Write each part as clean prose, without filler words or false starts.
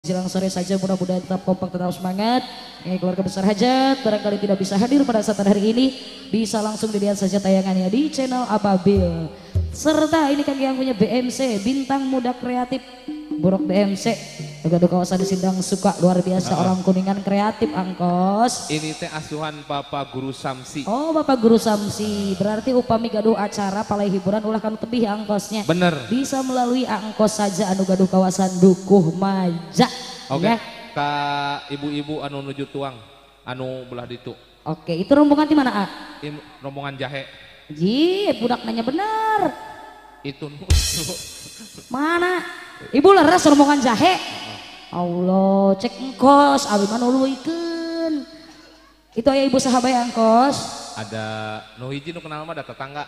Jelang sore saja mudah-mudahan tetap kompak, tetap semangat. Ini keluarga besar hajat barangkali tidak bisa hadir pada saat hari ini, bisa langsung dilihat saja tayangannya di channel Ababil. Serta ini kan yang punya BMC Bintang Muda Kreatif Buruk BMC juga kawasan di Sindang Suka, luar biasa orang Kuningan kreatif angkos. Ini teh asuhan Bapak Guru Samsi. Oh Bapak Guru Samsi, berarti upami gaduh acara palai hiburan ulah kan tebih angkosnya. Bener. Bisa melalui angkos saja anu gaduh kawasan Dukuh Maja. Oke. Ya. Ka ibu-ibu anu nuju tuang, anu belah ditu. Oke, itu rombongan di mana, A? Rombongan jahe. Ji, budak nanya benar. Itu Mana? Ibu leres rombongan jahe. Allah, cek engkos, abi mana uluikeun. Itu aya ibu sahabat angkos. Ada nu hiji nu kenal mah ada tetangga.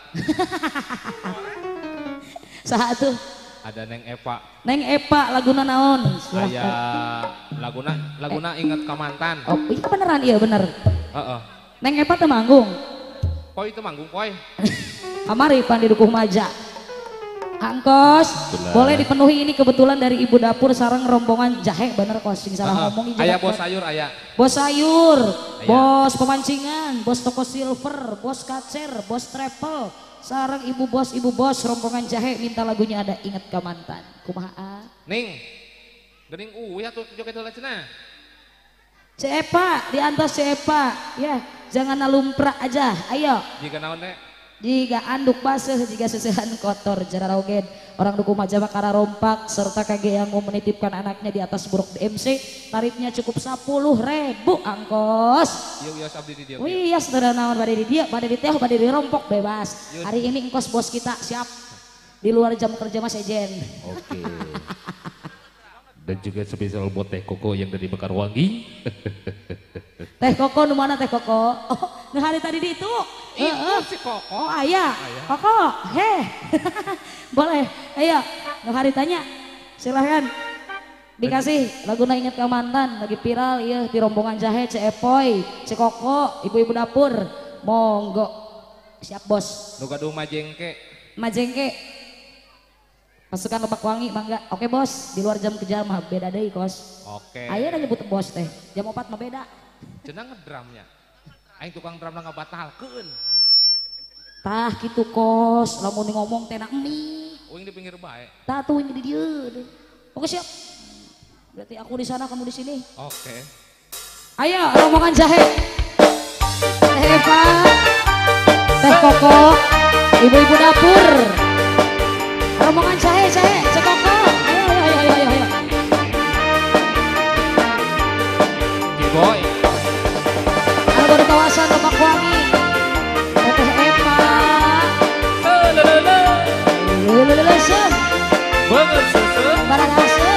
Saha tuh? Ada Neng Eva. Neng Eva laguna naon? Aya laguna ingat ka mantan. Oh, iya beneran iya bener. Heeh. Neng Eva teh manggung. Poi itu manggung poi. Kamari pan di Dukuh Maja. Angkos, boleh dipenuhi ini kebetulan dari ibu dapur sarang rombongan jahe, bener kos, sing salah ngomong. Aya bos sayur aya. Bos sayur, bos pemancingan, bos toko silver, bos kacer, bos travel, sarang ibu bos rombongan jahe minta lagunya ada Ingat Ka Mantan. Kumaha? Ning. Geuning ya tuh joget heula cenah. Cepa, diantos Cepa. Ya, jangan nalumpra aja. Ayo. Jika naon teh? Jika anduk basah, jika sesehan kotor, jarang rogen. Orang Dukuh Maja Makara rompak serta kage yang mau menitipkan anaknya di atas buruk DMC, tarifnya cukup 10.000 angkos. Iya abdi di dia. Wih, saudara naon pada di dia, pada di teh, pada di rompok bebas. Hari ini engkos bos kita siap. Di luar jam kerja Mas Ejen. Oke. Dan juga spesial buat Teh Koko yang dari Mekarwangi. Teh Koko nu mana Teh Koko? Oh, nu hari tadi di itu. Si Koko. Oh ayah. Koko, heh. Boleh. Ayo, nu hari tanya. Silahkan. Dikasih laguna Ingat Ka Mantan lagi viral iya di rombongan jahe Cepoy, Koko, ibu-ibu dapur. Monggo. Siap bos. Nu gaduh majengke. Majengke. Pasukan Lebak Wangi mangga. Oke bos, di luar jam kerja mah beda deh kos. Oke. Ayo aja nyebut bos teh. Jam 4 mah beda. Cenah ngedramnya. Aing tukang drum ngabatalkeun. Tah gitu kos, lamun ngomong teh na emi. Uing di pinggir bae. Tah tuh ini di dieu deh. Oke siap. Berarti aku di sana, kamu di sini. Oke. Ayo rombongan jahe. Teh Eva, Teh Koko, ibu-ibu dapur. Rombongan jahe, Koko. Ayo. G-boy. Ada di kawasan Lebak Wangi. Teh Eva. Lele. Banget susu. Barang asuh.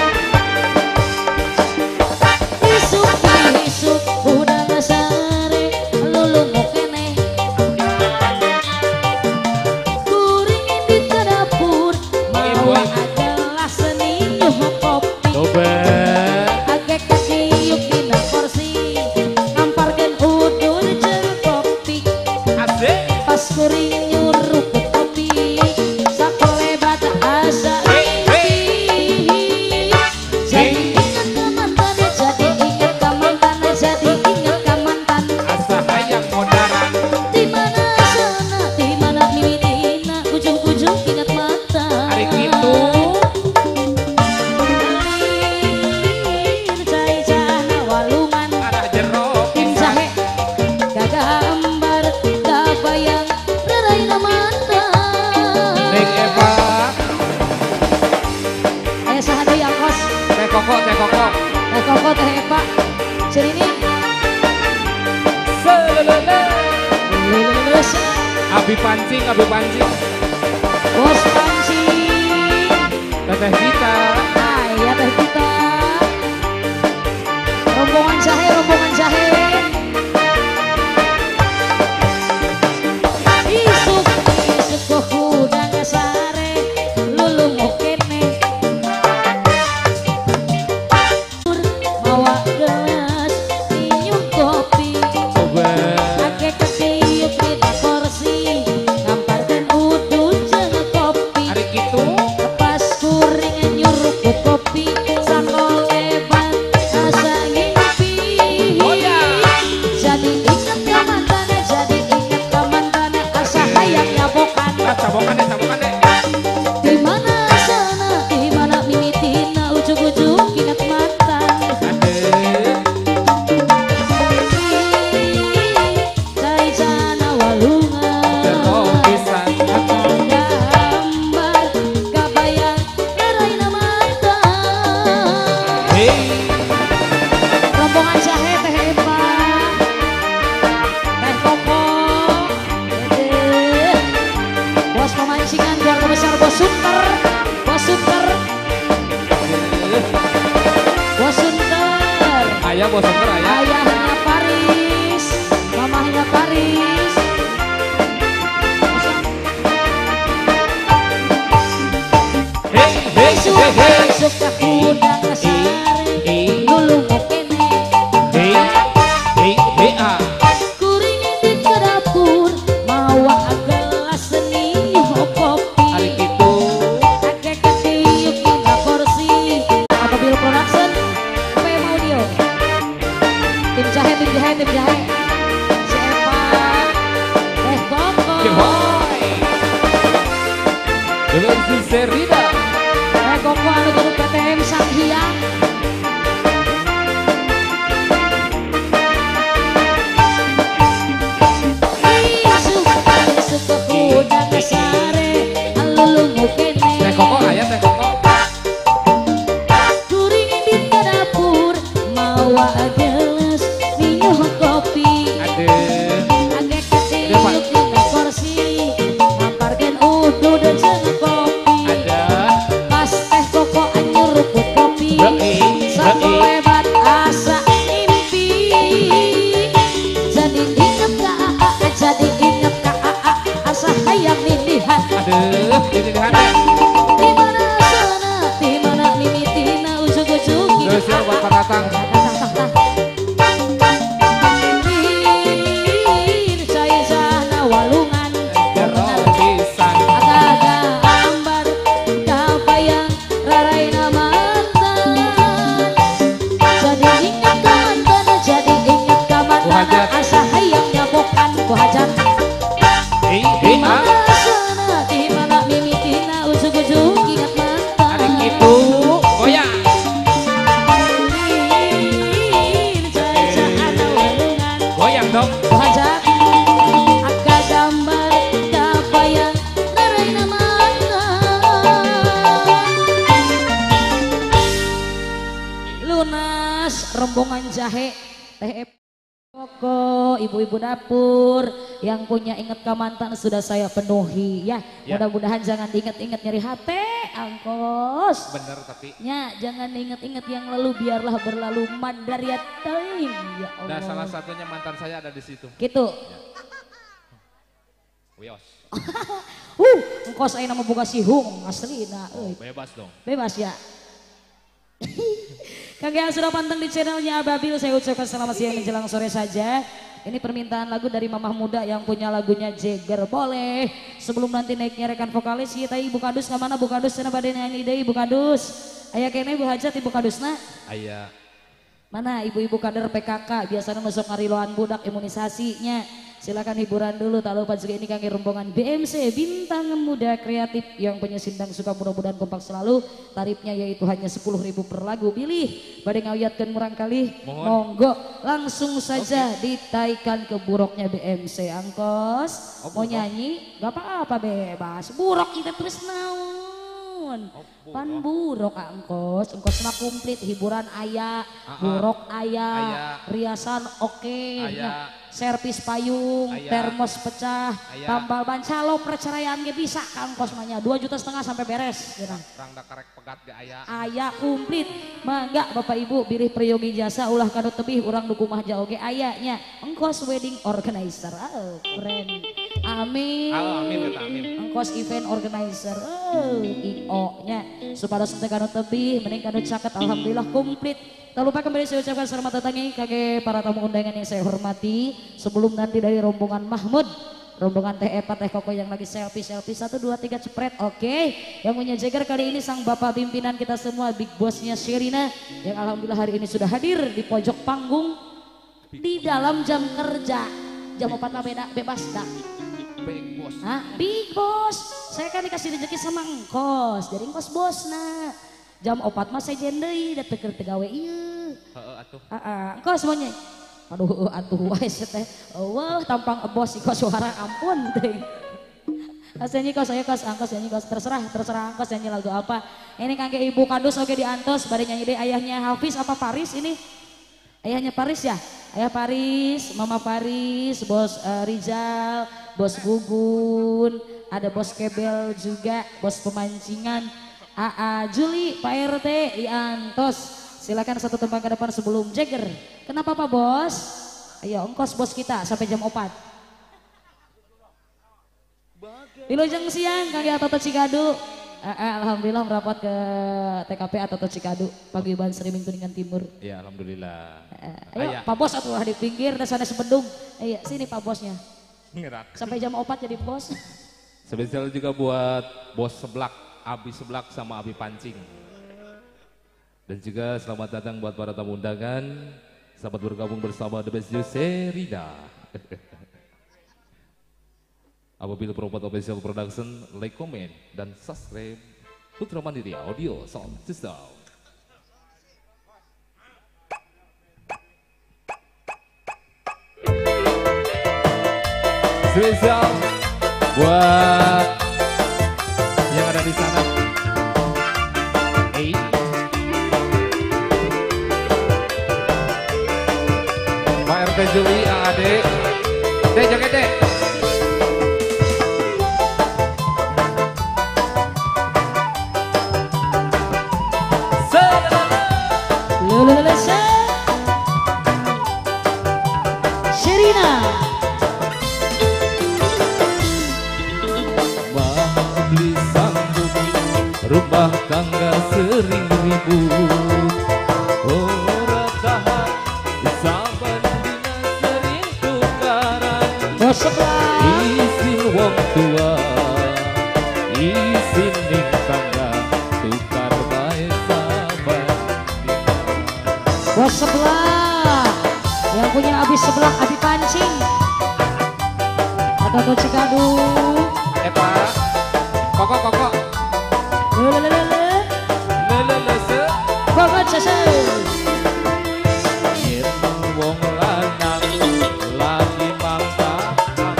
Isuk udah ngasare lulu mau kene. Kuringin di dapur mau adalah seni nyuh kopi. Coba. Agak kasiuk dina kursi ngamparkeun udul jeung kopi. Asik. Pas kuring nyuruh ke kopi sakolebat asa mimpi. Jadi ingat ka mantan, jadi ingat ka mantan, jadi ingat ka mantan. Asa hayang modaran. Di mana sana, di mana mimidina, ujung-ujung ingat mantan. Ari kitu. Cai-cai walungan Arah jero. tim jahe gagambar gabayang raraina mantan. Neng Eva. Aya saha deui angkos? Teh Koko. Teh Koko, Teh Eva. Cerini. Selelele. Lulus. Abi pancing. Bos pancing. Teteh kita. Aya teh kita. Rombongan jahe. Isuk kuda ngasare lulu mau kene. Mawa gelas minum kopi. Coba. Ake ketiup di kursi ngamparkeun udud jeung kopi. Ari kitu. Pas kuring nyuruh ku kopi sak ayah, bos sanggar ayah. Ayahnya Paris, mamahnya Paris. Suka kuda ngasare, dulu mau kene. Kuringin di ke dapur, mawa gelas seni kopi. Hari itu Ake ketiup ina porsi. Apabila production, apa yang mau dia? Tim jahe. Si Eva, Teh Koko. dulu si Serida. Teh Koko anu guru PTM Sang Hyang. Suka kuda ngasare, alulungu kene. Teh Koko ayah, Teh Koko. Kuringin di ke dapur, mawa gelas minum kopi. Aduh. Age ketiup dina kursi, ngamparkeun udud jeung kopi. Ada. Pas Teh Koko nyuruput kopi, Heeh, satu heeh. lebat asa impi. Jadi inget ka AA, asa hayang nilihan. Aduh, ini dihane. Di mana sana, di mana mimitina ujug-ujug Terus ya buat pendatang. Saya sana walungan Gerol pisan. agak ambar kapayang raraina mantan. Jadi ingat ka mantan, Kuhajat. asa hayang nyabokan ku hajat. Di mana sana, di mana mimitina ujug-ujug ingat mantan. Hari itu goyang. Goyang dong. Hajat aka gambar kapayang raraina mantan. Lunas rombongan jahe Teh Koko, ibu-ibu dapur yang punya inget ke mantan sudah saya penuhi ya. Ya. Mudah-mudahan jangan diinget-inget nyeri hati, angkos. Bener tapi. Ya, jangan diinget-inget yang lalu, biarlah berlalu mandar ya teuing. Ya Allah. Nah, salah satunya mantan saya ada di situ. Gitu. Wios. Engkos aya nama boga sihung aslina euy. Bebas dong. Bebas ya. Kalian sudah panteng di channelnya Ababil, saya ucapkan selamat siang menjelang sore saja. Ini permintaan lagu dari mamah muda yang punya lagunya Jagger. Boleh sebelum nanti naiknya rekan vokalis kita Ibu Kadus kemana? Bu Kadus sana pada nyanyi deh Ibu Kadus. Aya kene Ibu Hajat Ibu Kadusna. Ayah. Mana ibu-ibu kader PKK biasanya masuk ngariloan budak imunisasinya. Silakan hiburan dulu, tak lupa juga ini kaki rombongan BMC Bintang Muda Kreatif yang punya sindang suka, mudah-mudahan kompak selalu. Tarifnya yaitu hanya 10.000 per lagu. Pilih pada ngawiyatkan murang kali. Monggo langsung saja ditaikan ke buroknya BMC. Angkos mau nyanyi gak apa-apa, bebas. Burok kita terus naon. Pan burok angkos mah komplit, hiburan aya, burok aya, riasan oke, Aya. servis payung, Aya. termos pecah, Aya. tambal ban calo perceraian ge bisa ka angkos mahnya 2,5 juta sampai beres. Rang da karek pegat ge aya. Aya komplit. Mangga Bapak Ibu bilih priyogi jasa ulah kanu tebih urang duku mah jauh ge ayanya. Engkos wedding organizer. Keren. Amin. Amin kata amin. Engkos event organizer. IO nya. Supados teu kanu tebih mending kanu caket alhamdulillah komplit. Tak lupa kembali saya ucapkan selamat datangi kage para tamu undangan yang saya hormati. Sebelum nanti dari rombongan Mahmud, rombongan Teh Epa, Teh Koko yang lagi selfie 1, 2, 3 cepret. Oke. Yang punya Jagger kali ini sang bapak pimpinan kita semua, big bossnya Sherina yang alhamdulillah hari ini sudah hadir di pojok panggung di dalam jam kerja. Jam 4 mah beda, bebas dah. Big boss. Hah? Big boss. Saya kan dikasih rezeki sama engkos, jadi engkos bos nah. Jam 4 mah saya jendei, da teu keur tegawe ieu. Heeh atuh. Engkos semuanya. Aduh atuh wae teh. Wah, tampang bos kos suara ampun teh. Nyanyi kos, ayo kos, angkos nyanyi kos, terserah angkos nyanyi lagu apa. Ini kangge Ibu Kadus oke diantos, bade nyanyi deh ayahnya Hafiz apa Paris ini? Ayahnya Paris ya? Ayah Paris, Mama Paris, Bos Rizal, Bos Gugun, ada Bos Kebel juga, Bos Pemancingan, AA Juli, Pak RT, diantos. Silakan satu tembang ke depan sebelum Jagger. Kenapa Pak Bos? Ayo ongkos bos kita sampai jam 4. Wilujeng siang Kang Atoto Cikadu. Alhamdulillah merapat ke TKP Atoto Cikadu, Paguyuban Serimbing Kuningan Timur. Ya alhamdulillah. Ayo Pak Bos atuh di pinggir dan sana sepedung. Ayo sini Pak Bosnya. Ngerak. Sampai jam 4 jadi bos. Spesial juga buat bos seblak, Abi seblak sama Abi pancing. Dan juga selamat datang buat para tamu undangan. Selamat bergabung bersama The Best Juice Serina. Apabila Propot Official Production, like, comment, dan subscribe Putra Mandiri Audio Sound System. Spesial buat yang ada di sana. Pak RT Juli, AD, joget deh. Serina. Beli sanggup rumah tangga sering ribut. Orang tahan saban dina sering tukaran. Bos sebelah. Isin wong tua, isin ning tangga, tukar bae saban dina. Bos sebelah. Yang punya Abi sebelah, Abi pancing. Atoto Cikadu. Pak, koko. Lelelelele. Se. Koko cese. Yen wong lanang lagi mangsakan.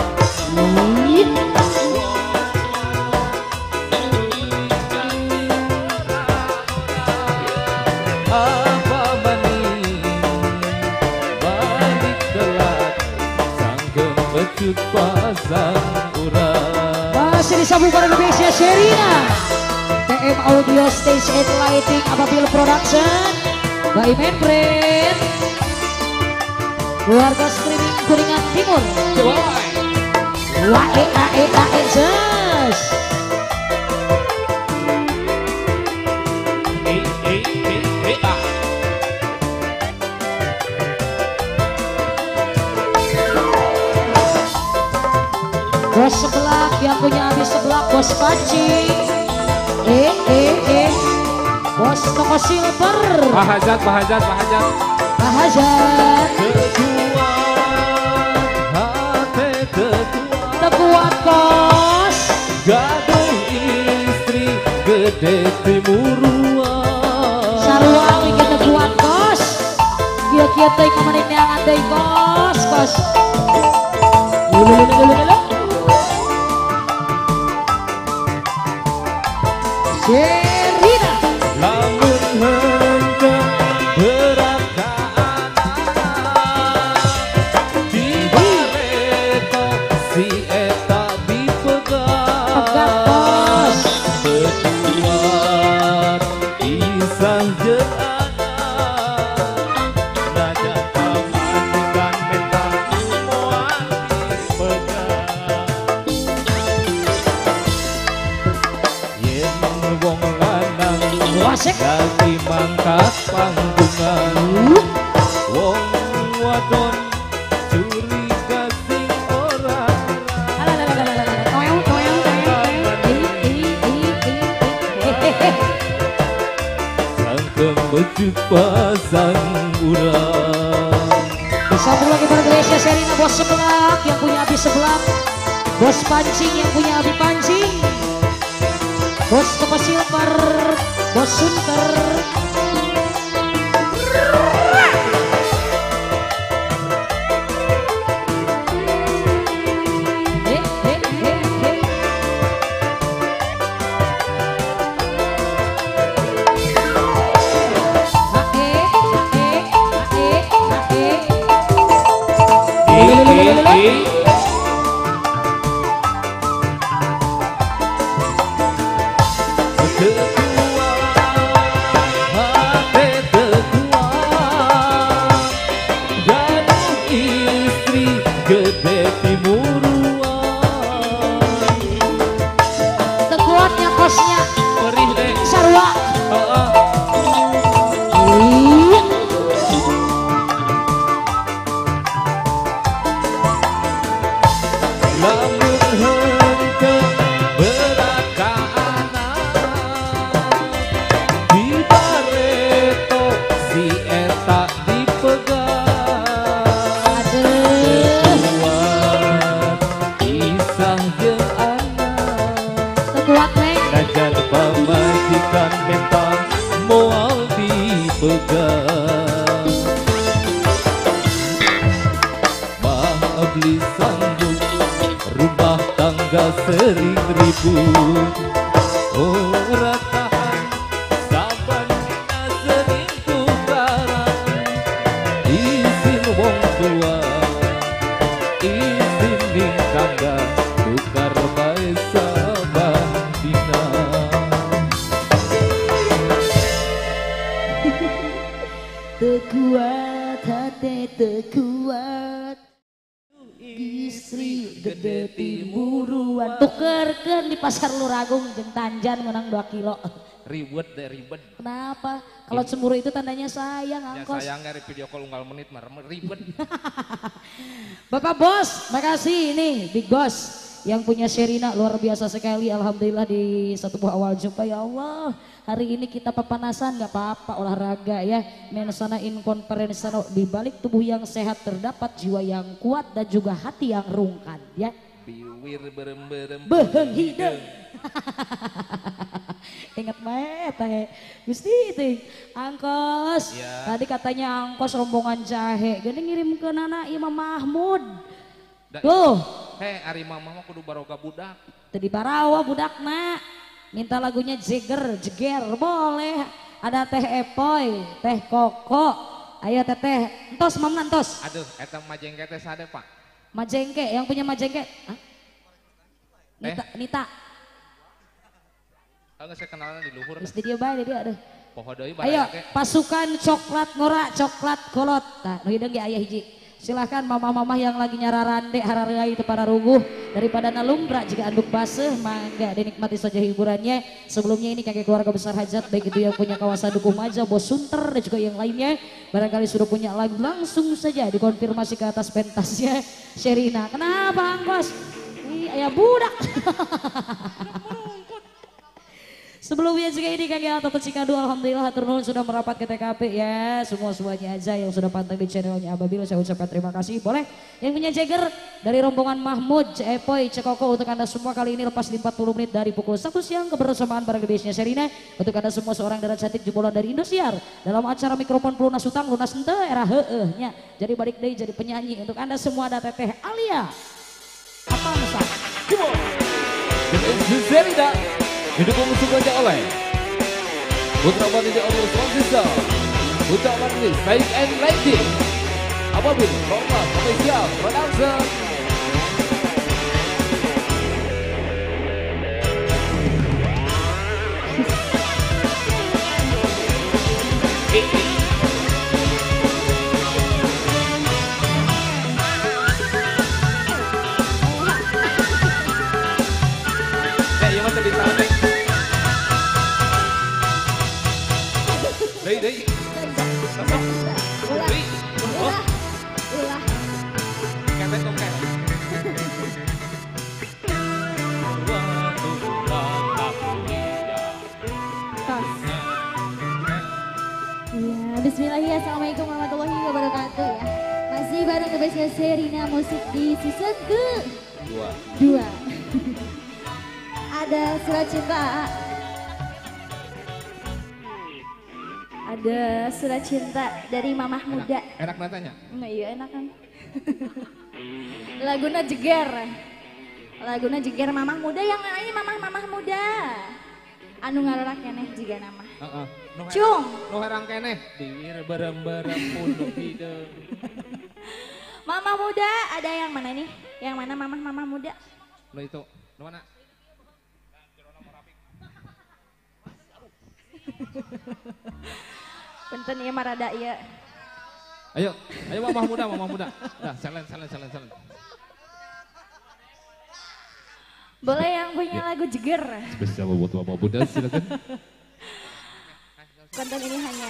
Apa maning balik telat sangkeun becut pasang urang. Masih disambung para Indonesia Serina. TM Audio Stage and Lighting Apabila Production by Manfred. Keluarga streaming Kuningan Timur. Wae just. Bos sebelah yang punya Abi sebelah, bos pancing. Bos toko silver. Pak Hajat. Bahajat. Tekuat kos. Gaduh istri gede timuruan. Sarua kita tekuat kos. Kia teh kemarin neangan teh kos. Serina. Lamun henteu berat ka anak, dibareto si eta dipegang. Kos. Betuan isang jeung anak, najan pamajikan mental moal dipegang. Yen wong lanang Wasek. lagi mangkat panggungan, wong wadon curiga sing ora sangkeun becut pasang urang. Disambung lagi para Indonesia Serina, bos sebelah yang punya Abi sebelah, bos pancing yang punya Abi pancing, bos toko silver, bos sunter. timuruan. Tekuatnya kosnya Perih deh. sarua. Iya. Lamun henteu berakaanan di bareto si eta dipegang. Kuat kisah jeung anak Tekuat neng. najan pamajikan mentang moal dipegang. Abli sambung rumah tangga sering ribut. Ora tahan saban dina sering tukaran. Izin wong tua, izin ning tangga, tukar bae saban dina. Tekuat hati tekuat. Istri gede timuruan. Tukerkeun di pasar Luragung jeung Tanjan menang 2 kilo. Ribet deh ribet. Kenapa? Kalau cemburu itu tandanya sayang, Ya angkos. sayang dari video call unggal menit mah ribet. Bapak Bos, makasih ini Big Boss yang punya Sherina luar biasa sekali. Alhamdulillah di satu buah awal jumpa ya Allah. Hari ini kita pepanasan nggak apa-apa olahraga ya. Mensana in conference di balik tubuh yang sehat terdapat jiwa yang kuat dan juga hati yang rungkan ya. Biwir berem-berem Beheng hidung. Ingat mah teh. Gusti itu angkos. Ya. Tadi katanya angkos rombongan jahe. Gini ngirim ke Nana Imam Mahmud. Da- Tuh, Hei, ari mama mah kudu baroga budak. tadi Barawa budakna. Minta lagunya jeger, boleh. Ada teh epoy, teh koko. Ayo teteh, entos mamna entos. Aduh, eta majengke teh sade, Pak? Majengke, yang punya majengke. Hah? Nita. Enggak saya kenalan di luhur. Terus di dia bae dia aduh. Poho deui Ayo baraya ge. pasukan coklat ngora, coklat kolot. Nah, nu hideung ge aya hiji. Silahkan mama-mama yang lagi nyararande harareai itu para ruguh daripada nalumbra jika anduk basah mangga dinikmati saja hiburannya. Sebelumnya ini kakek keluarga besar hajat baik itu yang punya kawasan Dukuh Maja, Bos Sunter dan juga yang lainnya. Barangkali sudah punya lagu langsung saja dikonfirmasi ke atas pentasnya Sherina. Kenapa Angkos? Ayah budak. Sebelumnya juga ini Kang Atau Cikadu, alhamdulillah hatur nuhun sudah merapat ke TKP ya. Semuanya aja yang sudah pantang di channelnya Ababil saya ucapkan terima kasih. Boleh yang punya Jagger dari rombongan Mahmud, Cepoy, Cekoko untuk Anda semua kali ini lepas di 40 menit dari pukul 1 siang kebersamaan para gedesnya Sherina. Untuk Anda semua seorang darah cantik jebolan dari Indosiar dalam acara mikrofon pelunas utang lunas ente era heehnya. Jadi balik deh jadi penyanyi untuk Anda semua ada Teteh Alia. Apa masa? Sherina didukung sukanya oleh Putra Panitia Audio Sound System, Putra Panitia Baik and Lighting, Ababil Program Official Production. Ya, mah tadi tahu deh. Dei. Ulah. Ketek tongket. Ya, bismillahirrahmanirrahim. Assalamualaikum warahmatullahi wabarakatuh ya. Masih bareng The Bestnya Sherina Musik di season ke-2. Ada surat cinta. Ada surat cinta dari Mamah Muda. Enak natanya. Enggak iya enak kan. Laguna jeger. Laguna jeger Mamah Muda yang ini Mamah Muda. Anu ngarorak keneh jiga nama. Heeh. Cung. Nu herang keneh. Biwir barem-barem punduk hideung. Mamah Muda ada yang mana nih? Yang mana Mamah Muda? Nu itu. Nu mana? Punten ieu marada ieu. Ayo Mamah Muda. Nah, selen. Boleh yang punya lagu Jeger. Spesial buat Mama Bunda, silakan. Konten ini hanya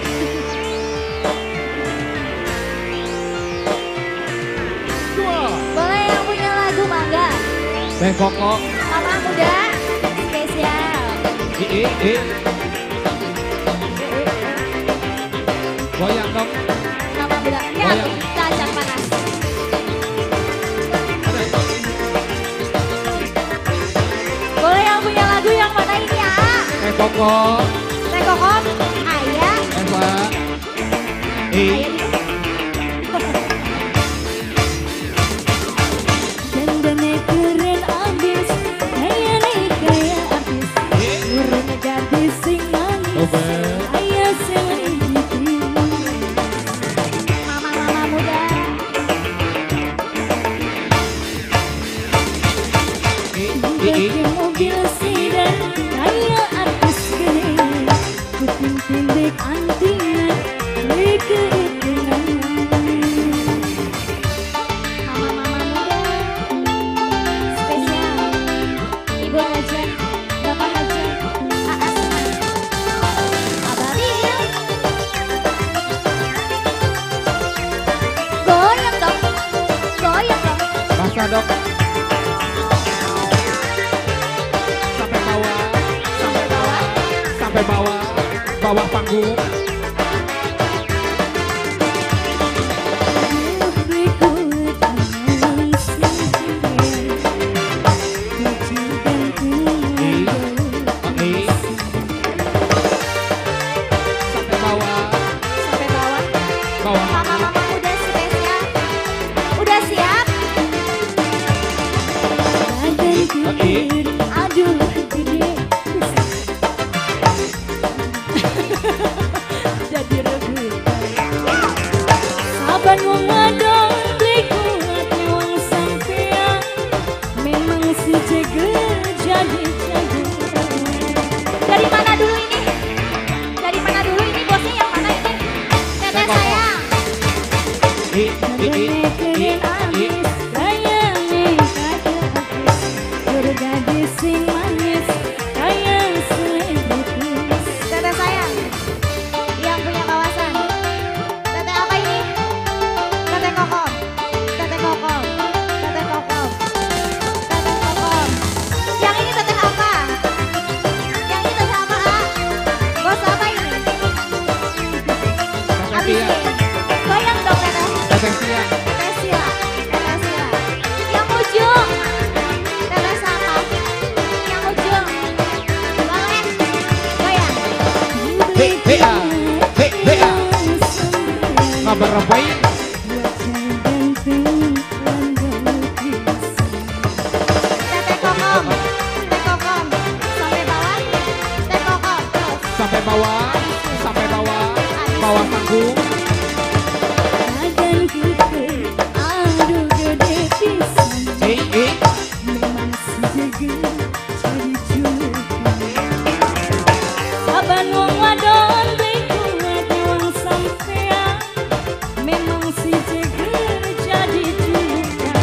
boleh yang punya lagu Mangga. Teh Koko. Mama Muda spesial. Goyang dong. Mama Muda. Ya, cacang panas. Boleh yang punya lagu yang mana ini ya? Teh Koko. Teh Koko, Ayah. Eva. Ayah di keren abis, kayak nih kayak artis, turun gadis sing manis, ayah selebriti. Mama Muda. Pakai mobil sedan, kayak artis gede, kuping pendek antingan, berkeitungan. Mama Muda spesial. Ibu Hajat, Bapak Hajat, Aas, Ababil. Goyang dong, goyang dong. Masa dong. Sampai bawah, sampai bawah, sampai bawah, bawah panggung. Sampai bawah, Sampai bawah. bawah Mama Muda spesial. Udah siap? Aduh gede jadi rebutan saban wong wadon kuat wong sampean memang si jeger jadi jago. Dari mana dulu ini? Dari mana dulu ini bosnya yang mana ini? Teteh sayang. Keren abis kayak nih kayak artis bergadis sing manis kayak selebritis. Teteh sayang. Yang punya kawasan. Teteh apa ini? Teteh Kokom. Teteh Kokom. Teteh Kokom. Teteh Kokom. Yang ini teteh apa? Yang ini teteh apa? Ah? Bos apa ini? Abis ini. Goyang dong teteh. Teteh Sia. Teteh Sila. Teteh Sila. Yang ujung. Teteh siapa? Yang ujung. Boleh. Goyang. Kabar apa ini? Teteh Kokom. Teteh Kokom. Sampai bawah. Teteh Kokom. Terus. Sampai bawah, sampai bawah, bawah panggung. Badan keke, aduh gede pisan. Memang si jeger jadi julukan. Saban wong wadon kuat wong sampean, memang si jeger jadi julukan.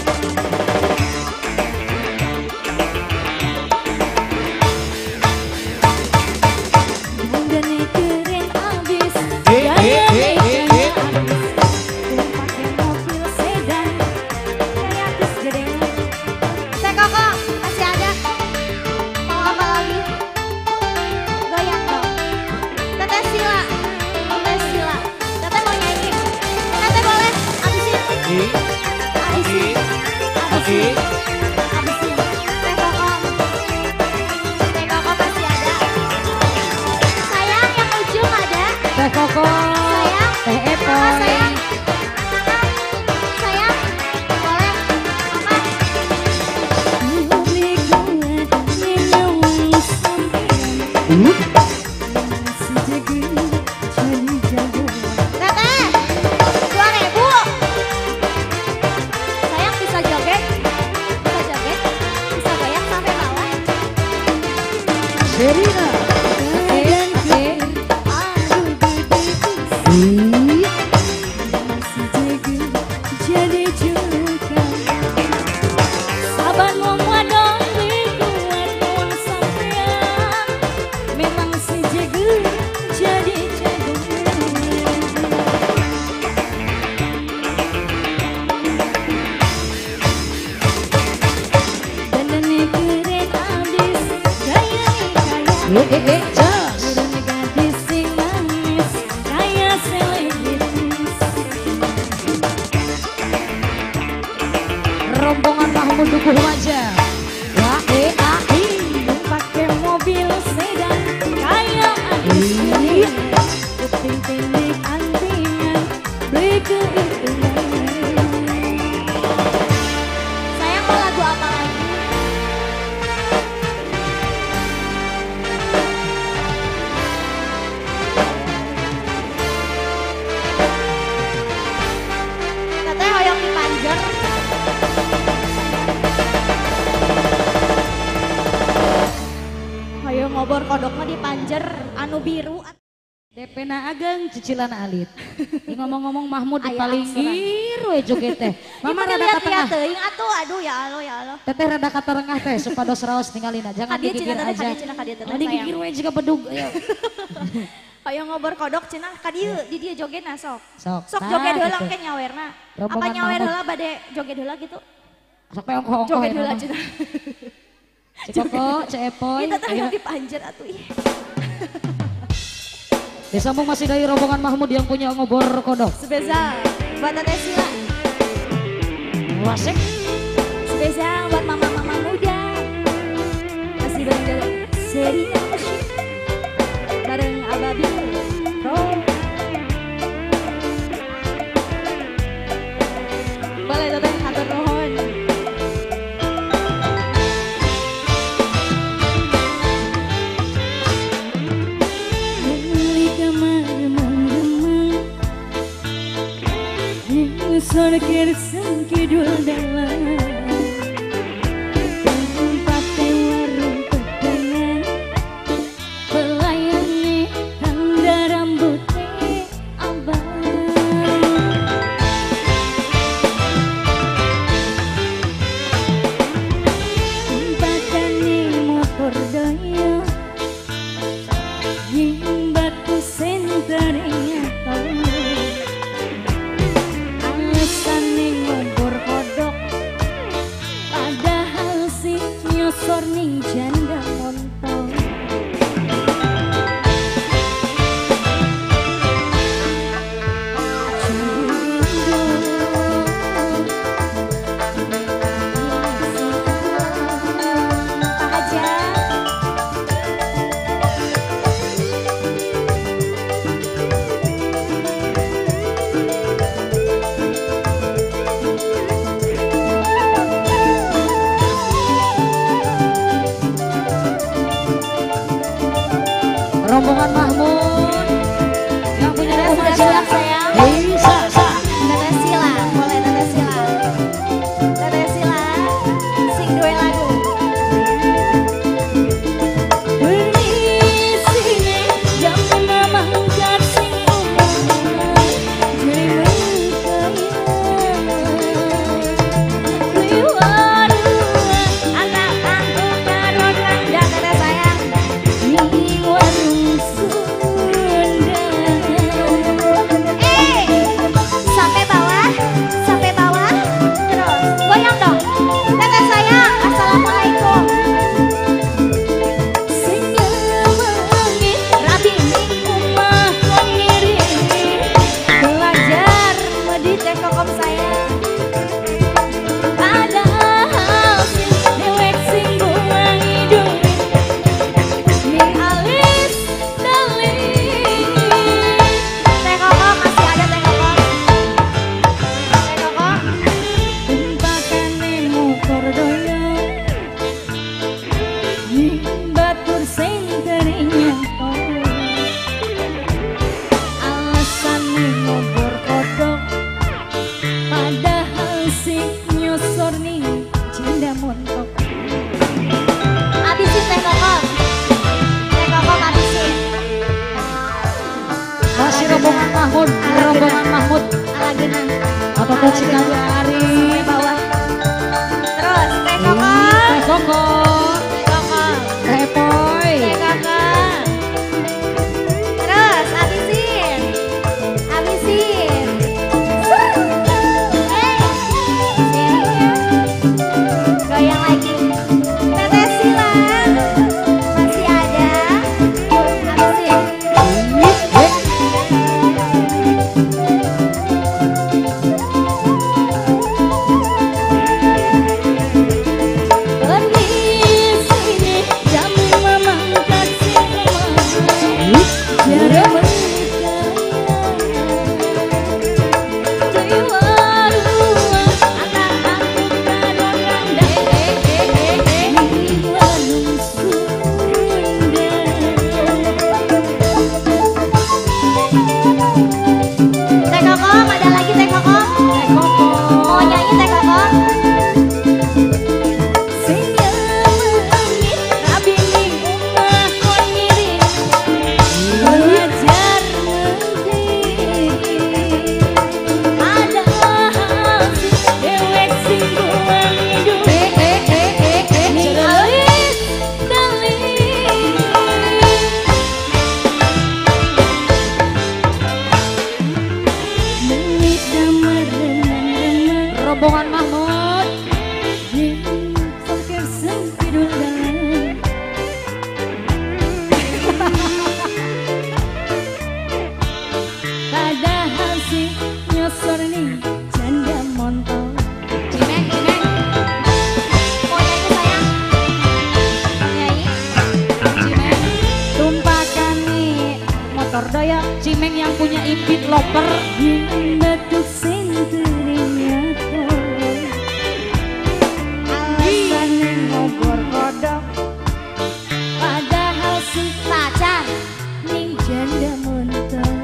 Dandannya keren abis, gayanya kayak artis, pakai mobil sedan, kayak artis gede. Teteh Kokom. Masih ada. Mau apa lagi? Goyang dong. Teteh Sila. Teteh Sila. Teteh mau nyanyi. Teteh boleh. Abisin. Abisin. Abisin. Abisin. Teteh Kokom. Teteh Kokom masih ada. Sayang yang ujung ada. Teh Koko, Sayang. Teh Mama Epoy. sayang. Sayang. Boleh. Mama. Lebih kuat minum sampean, si jeger jadi jagoan. Teteh. 2.000. Sayang bisa joget. Dukuh Remaja. WAI. pakai mobil sedan kayak Adidas. Kuping pendek antingan beli keuntungan. Sayang mau lagu apa lagi? Katanya hoyong di Panjer. Hoyong ngobor kodoknya di Panjer anu biru. DP na Ageng cicilan alit. Ini ngomong-ngomong Mahmud di Aya paling angsuran. giru ya joget teh. Mama Mama rada lihat ka tengah. teuing atuh, aduh ya Allah ya Allah. Teteh rada ka tengah teh supados raos tinggalina. Jangan Kadia digigir cenah teh, aja. kadia cenah, kadia teh, Tadi gigir we juga bedug. Ayo. Hoyong ngobor kodok cenah ka dieu, di dieu jogetna sok. Sok. Sok Nah, joget heula gitu. ke nyawerna. Apa Rombongan nyawer Mahmud. heula bade joget heula gitu? Sok pe ongko-ongko Joget ya, heula Mama. cenah. Cikoko, Cepoy. Kita teh Ayo. di Panjer atuh ih. Disambung masih dari rombongan Mahmud yang punya ngobor kodok. Spesial buat Teteh Sila. Wasek. Spesial buat mama-mama muda. Masih bareng Serina Asyik. Bareng Ababil Pro. Boleh Teteh hatur nuhun. Beli kamar remang-remang, ngesor kersang kidul dalam. Tempatnya warung pegangan, pelayannya tanda rambutnya abang. Tempatnya motor doyo, yung batu senternya tau. Alasan ning ngobor kodok, padahal si nyosor ning janda montong. Pak Haja. Rombongan Mahmud yang punya Sudah rumah siap sayang. Bisa, sa. Teteh Sila, boleh Teteh Sila. Teteh Sila, sing dua lagu. Permisi jam mangkat sing umum jadi berkaya Anak angkut karot langda Teteh sayang. di warung Sunda. Sampai bawah, sampai bawah. Terus goyang dong. Teteh sayang, assalamualaikum. Senyawangi rabi umah kondiri Belajar di Tekokom sayang. padahal sing dewek sing ngulangi duit Di alis dali. Tekokom masih ada Tekokom. Tekokom. tempatane motor doyo ning batur senternya tol. Alasane ngobor kodok, padahal sing nyosor ning janda montok. Abisin Tekokom. Tekokom abisin. Masih rombongan Mahmud, rombongan Mahmud. Alagenang. Apa tuh Cikali Ari? Sampai bawah. Terus Tekokom. Teh Koko, Tekokom. Teh Poy. Tekokom. Terus abisin. Abisin. Goyang lagi. Teteh Sila. Masih ada. Yuk, abisin. Teh Kokom, ada lagi Teh Kokom. Mau nyanyi Teh Kokom? Rombongan Mahmud. Padahal si nyosor nih janda montong. Cimeng, Cimeng. Mau nyanyi sayang? Nyanyi? Cimeng, Tumpakan nih motor doyak. Cimeng yang punya impit loper. batuk sentuhnya alasannya ngobor kodok. Padahal si Pacar. nih janda montong.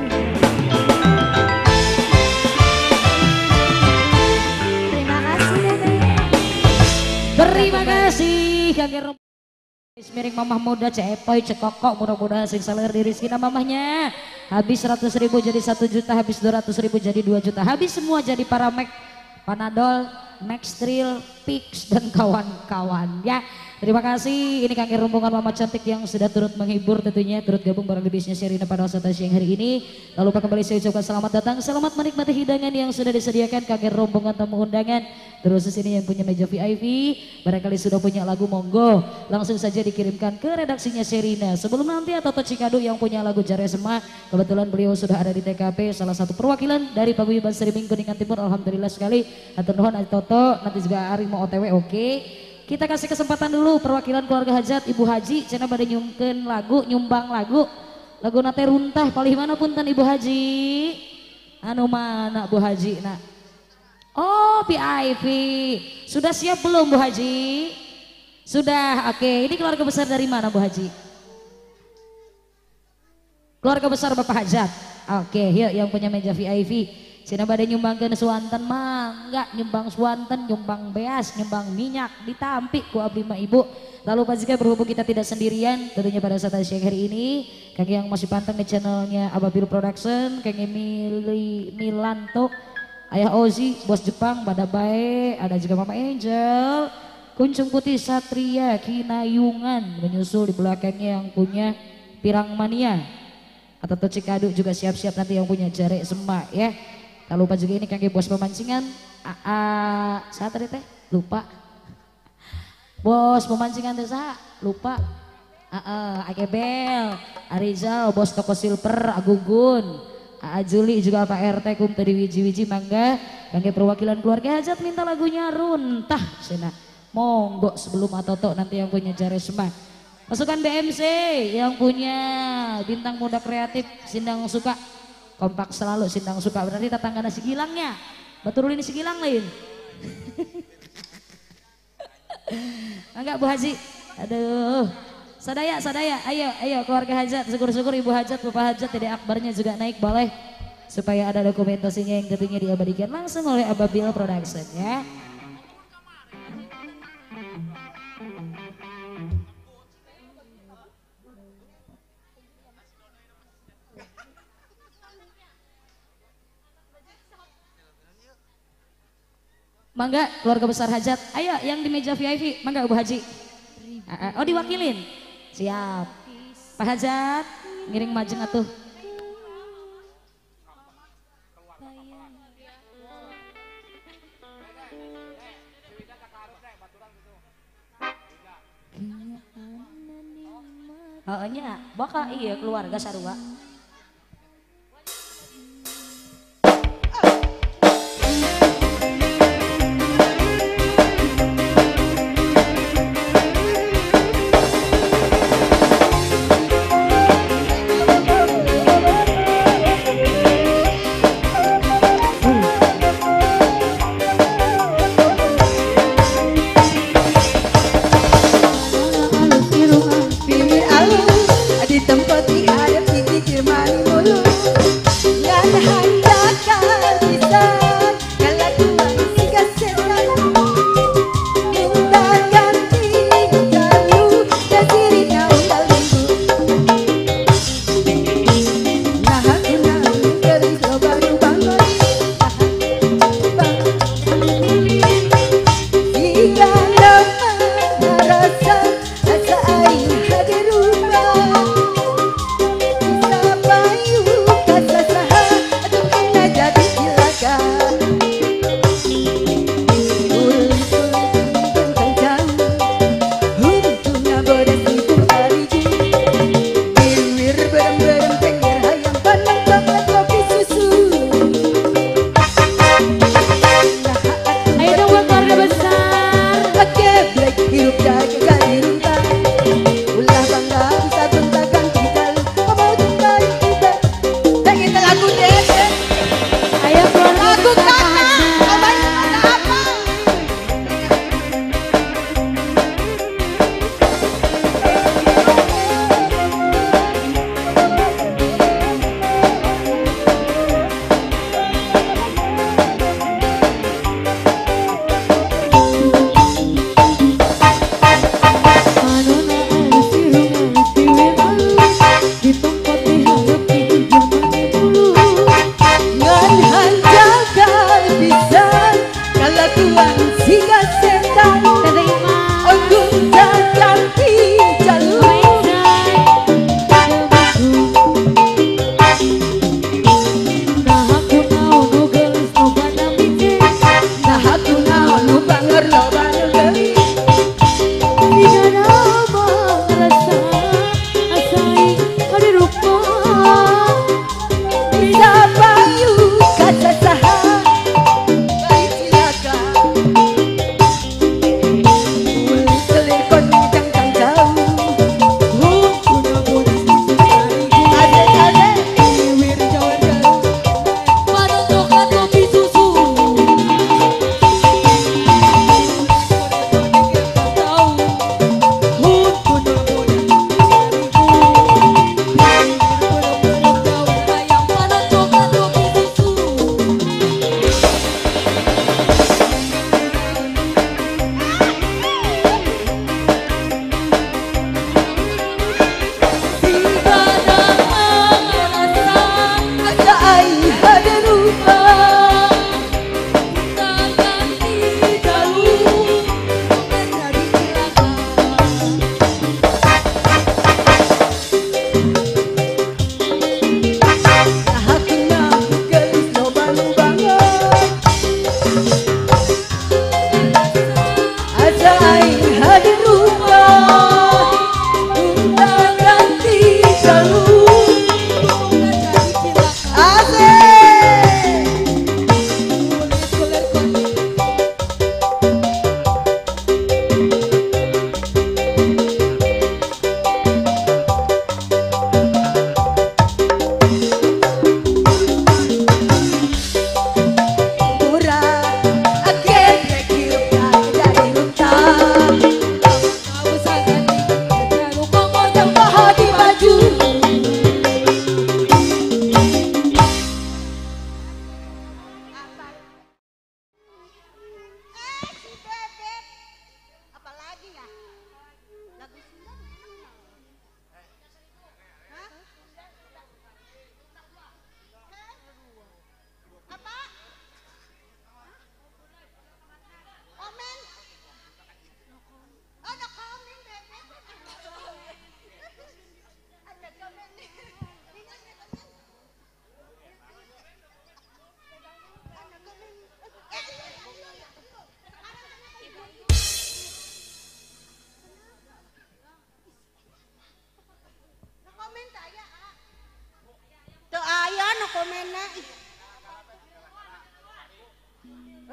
Terima kasih ya Teh. Terima kasih kakek Rombongan. Miring mamah muda cepoy cekokok mudah-mudahan sing salir diri rezeki mamahnya. Habis 100.000 jadi 1 juta, habis 200.000 jadi 2 juta, habis semua jadi Paramek, Panadol, Nextril, Pix dan kawan-kawan ya. Terima kasih, ini kakek rombongan mama cantik yang sudah turut menghibur tentunya, turut gabung bareng di bisnis Sherina pada saat siang hari ini. Lalu lupa kembali saya ucapkan selamat datang, selamat menikmati hidangan yang sudah disediakan kakek rombongan tamu undangan. Terus ini yang punya meja VIP, barangkali sudah punya lagu monggo, langsung saja dikirimkan ke redaksinya Sherina. Sebelum nanti Toto Cikadu yang punya lagu Jare Sema, kebetulan beliau sudah ada di TKP, salah satu perwakilan dari Paguyuban Serimbing Kuningan Timur. Alhamdulillah sekali, hatur nuhun Toto, nanti juga Ari mau OTW oke. Kita kasih kesempatan dulu perwakilan keluarga hajat Ibu Haji, cina pada nyumkeun lagu, nyumbang lagu nate runtah paling mana punten Ibu Haji. Anu mana Bu Haji nak? Oh VIP, sudah siap belum Bu Haji? Sudah, oke. Ini keluarga besar dari mana Bu Haji? Keluarga besar Bapak Hajat. Oke, yuk yang punya meja VIP. Cina pada nyumbangkan suanten mah, enggak nyumbang suanten, nyumbang beas, nyumbang minyak, ditampi ku abdi mah ibu. Lalu Pak Zika berhubung kita tidak sendirian, tentunya pada saat siang hari ini, Kang yang masih pantang di channelnya Ababil Production, Kang Emily Milanto, Ayah Ozi, Bos Jepang, Bada Bae, ada juga Mama Angel, Kuncung Putih Satria, Kinayungan, menyusul di belakangnya yang punya Pirang Mania, atau Cikadu juga siap-siap nanti yang punya Jare Semak ya. Tak lupa juga ini Kang Bos pemancingan, saat tadi teh lupa. Bos pemancingan teh lupa. Akebel, Arizal, Bos Toko Silver, Agugun, Juli juga Pak RT kum tadi wiji-wiji mangga. Kang perwakilan keluarga hajat minta lagunya runtah sena. Monggo sebelum Atoto nanti yang punya Jare Semak. Pasukan BMC yang punya bintang muda kreatif Sindang Suka. Kompak selalu Sindang Suka, berarti tetangga nasi gilangnya. Betul ini si gilang lain. Enggak Bu Haji. Aduh. Sadaya, ayo keluarga hajat, syukur-syukur Ibu hajat, Bapak hajat, Dede Akbarnya juga naik boleh. Supaya ada dokumentasinya yang tentunya diabadikan langsung oleh Ababil Production ya. Mangga keluarga besar hajat, ayo yang di meja VIP, mangga Bu Haji. Oh diwakilin, siap. Pak hajat, ngiring majeng atuh. Oh nya, bakal iya keluarga sarua. Di tempat tiada tinggi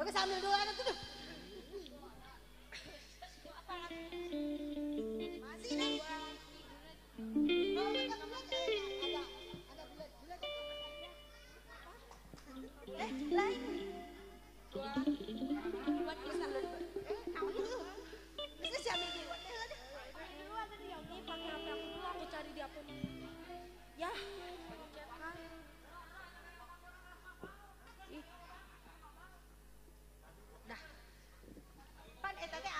Oke, sambil dulu anak tuh. Masih nih. Oh, ada bulat. Lain. Buat bisa. Bisa siapa ini? Dulu ada di Yogi pakai HP aku dulu, aku cari di akun. Ya. Dah. Pan eta teh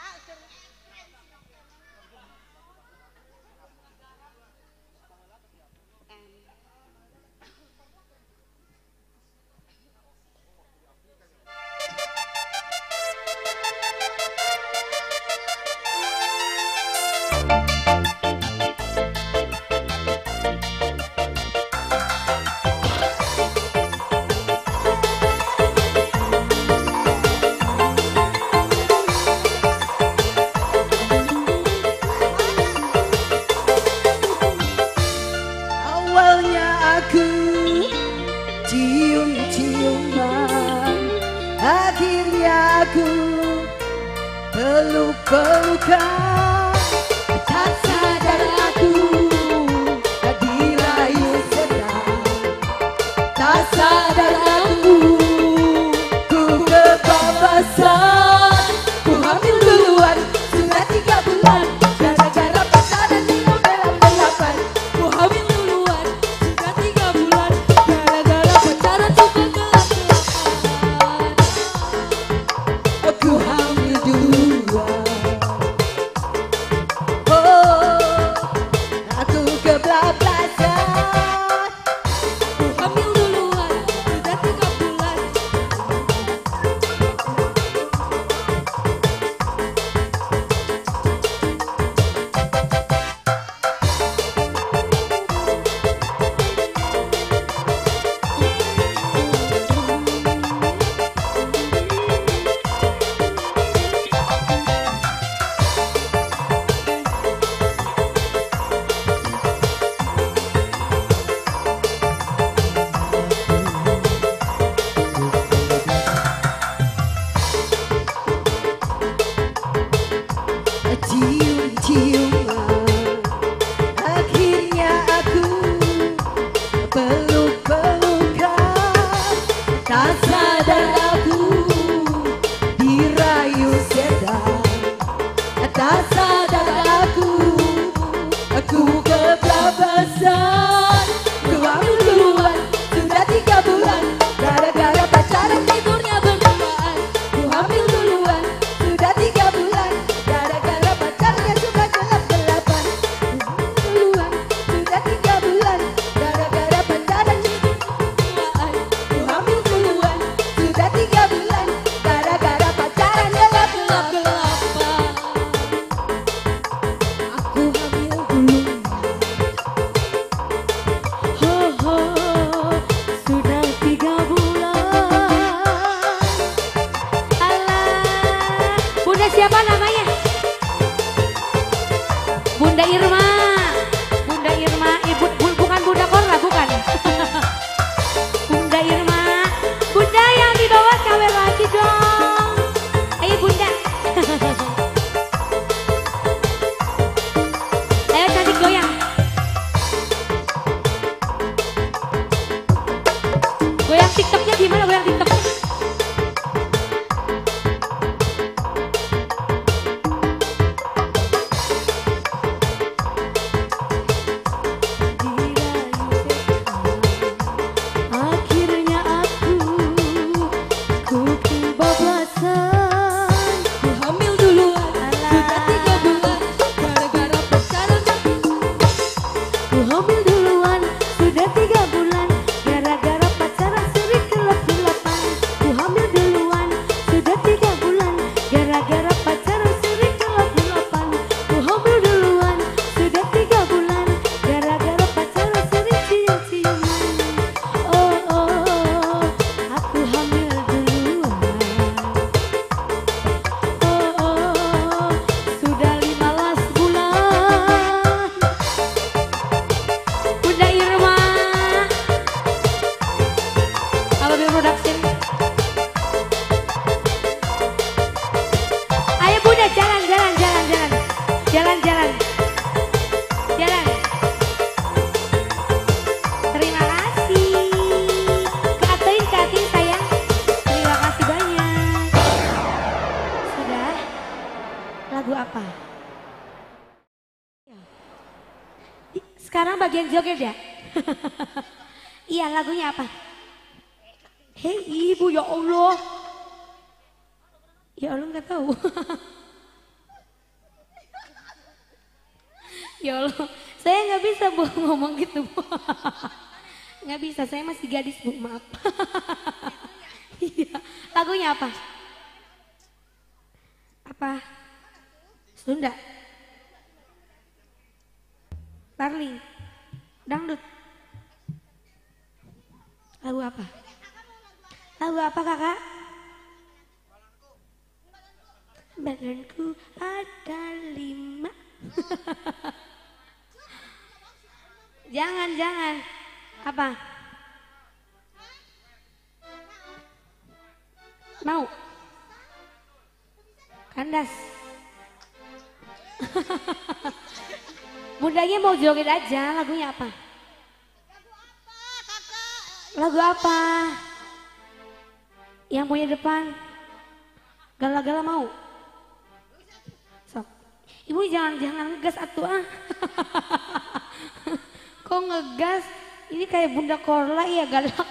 Awalnya aku cium-ciuman, akhirnya aku peluk-pelukan. Tak sadar aku dirayu sedang, tak sadar ku kebablasan. Ku hamil duluan sudah 3 bulan, gara-gara pacaran di belapan. Ku hamil duluan sudah 3 bulan, gara-gara pacaran suka gelap-gelapan. Aku hamil duluan, oh, aku kebablasan. Ku hamil duluan sudah 3 bulan. Cium-ciuman, akhirnya aku peluk-pelukan. Tak sadar aku dirayu sedang, tak sadar aku kebablasan. Ku hamil duluan sudah 3 bulan, gara-gara pacaran tidurnya berduaan. Ku hamil duluan sudah 3 bulan, gara-gara pacarnya suka gelap-gelapan. Ku hamil duluan sudah 3 bulan, gara-gara pacaran berduaan. Ku hamil duluan sudah 3 bulan, gara-gara pacaran gelap-gelapan. Aku hamil duluan. Ho, sudah 3 bulan. Alah, Bunda siapa namanya? Bunda Irma. Bunda Irma, ibu bukan Bunda Korla, bukan. Bunda Irma. Bunda yang di bawah KW lagi dong. Ayo Bunda. Ayo cantik goyang. Goyang TikToknya gimana goyang TikTok? Akhirnya ku kebablasan. Ku hamil duluan sudah 3 bulan, gara-gara pacaran. Ku hamil duluan sudah 3 bulan, gara-gara pacaran sering gelap-gelapan. Ku hamil duluan sudah 3 bulan, gara-gara pacaran sering gelap-gelapan. Ku hamil duluan sudah 3 bulan, gara-gara pacaran sering cium-ciuman. Oh, aku hamil duluan. Oh, sudah 15 bulan. Bunda Irma. Halo Bill Production. Sekarang bagian joget ya. Iya, lagunya apa? Hei ibu, ya Allah. Ya Allah nggak tahu. Ya Allah, saya nggak bisa bu ngomong gitu bu. Nggak bisa, saya masih gadis bu, maaf. Iya, lagunya apa? Apa? Sunda. Darling. Dangdut. Lagu apa? Lagu apa kakak? Badanku ada 5. Jangan. Apa? Mau? Kandas. Bundanya mau joget aja, lagunya apa? Lagu apa? Yang punya depan? Gala-gala mau? Sok. Ibu jangan ngegas atuh ah. Kok ngegas? Ini kayak Bunda Korla ya galak.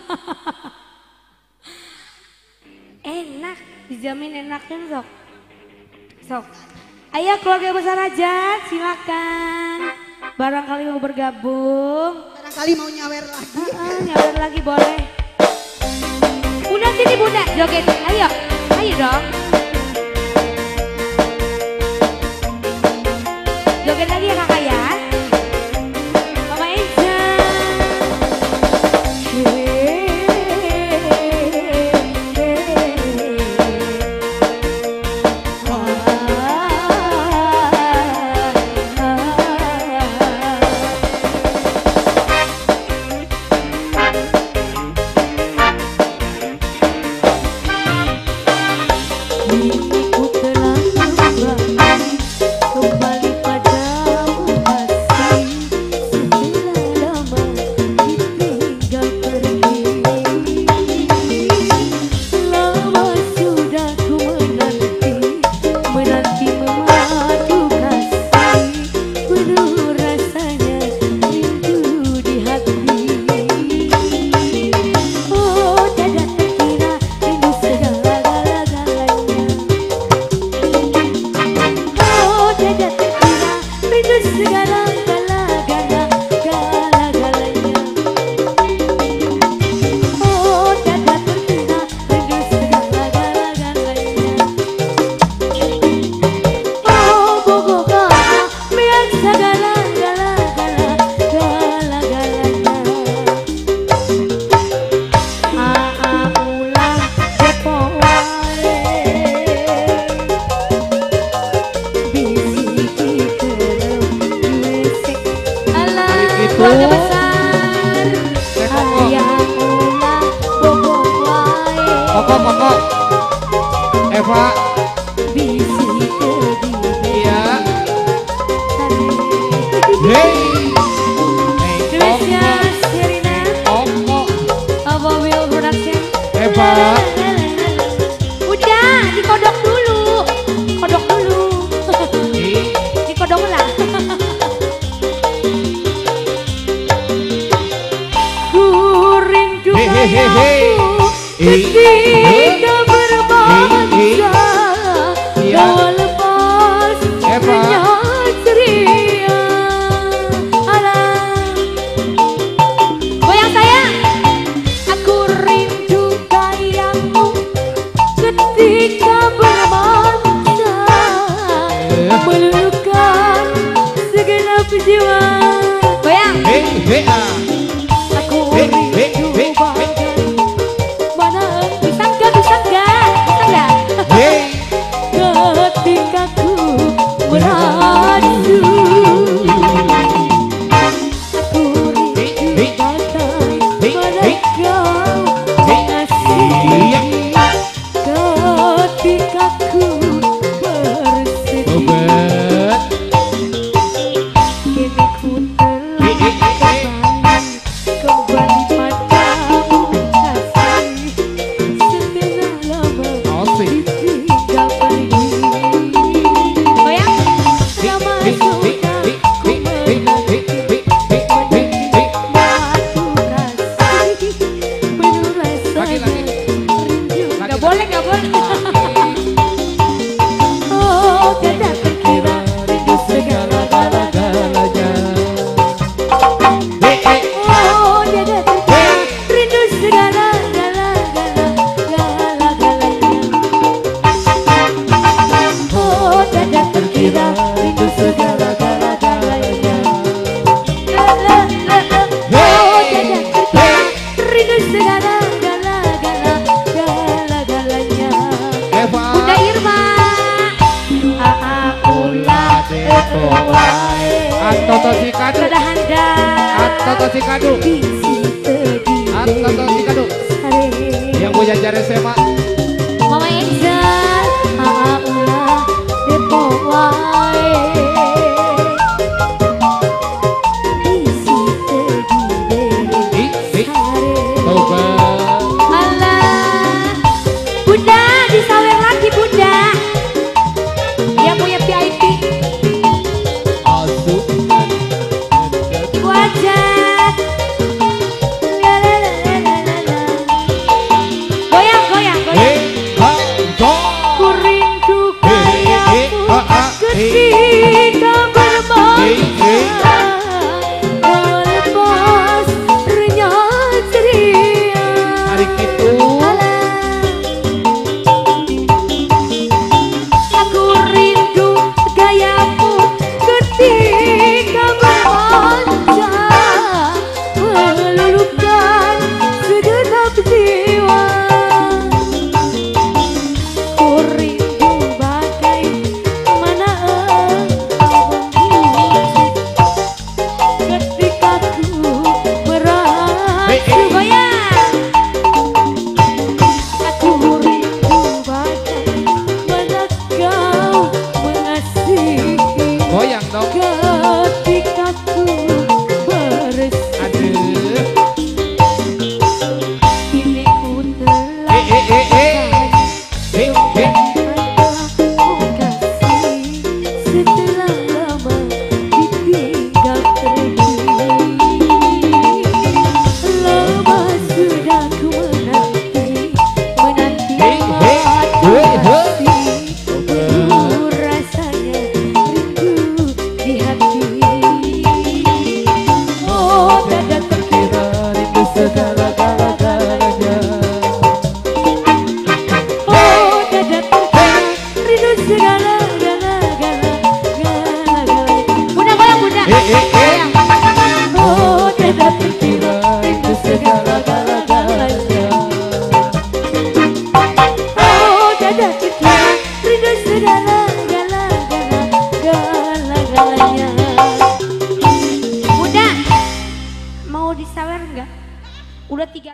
Enak, dijamin enaknya sok. Sok. Ayo keluarga besar aja, silakan. Barangkali mau bergabung. Barangkali mau nyawer lagi. Nyawer lagi boleh. Bunda sini bunda, joget. Ayo dong. Joget lagi ya kakak ya. Mama Eza. Keluarga besar ayang ulah bobok wae Koko Eva bisi kedi iya hey hey Indonesia Sirina Koko Apa Will Production Eva udah dikodok dulu dikodok ulang ketika berbangsa kau lepas renyah ceria alam goyang sayang aku rindu gayamu ketika berbangsa meluluhkan segenap jiwa goyang aku rindu bagai mana bisa enggak nggak boleh. Oh tidak terkira rindu segala-galanya. Oh tidak terkira rindu segala-galanya. Oh tidak terkira rindu segala-galanya. Oh tidak terkira rindu segala-galanya. Bunda Irma Atoto sikadu, Dada handa atoto sikadu, atoto sikadu. Yang punya jari sema, Mama Enza ulah depo wae. Isi tegi coba. Alah, Bunda disawer lagi Bunda. Yang punya VIP Asu, Ibu Ajat. Goyang, goyang, goyang. jo, Ku rindu kayamu ketika bermata melepas renyah ceria. hari itu. Aku rindu gayamu ketika bermata meluluhkan segenap jiwa. Ku rindu bagai mana ketika ku merasa goyang. Aku rindu bagai mana kau mengasihi Goyang dong. ketika ku bersih. Aduh. Kini ku telah setelah lama ditinggal pergi. Lama sudah ku menanti mati rasanya rindu di hati. Oh dada terkira rindu segala-galanya. Oh dada terkira rindu segala-galanya. Bunda goyang Bunda. Goyang. Oh dada terkira rindu segala-galanya. Oh dada terkira rindu segala-galanya. Bunda mau disawer enggak? Udah 3.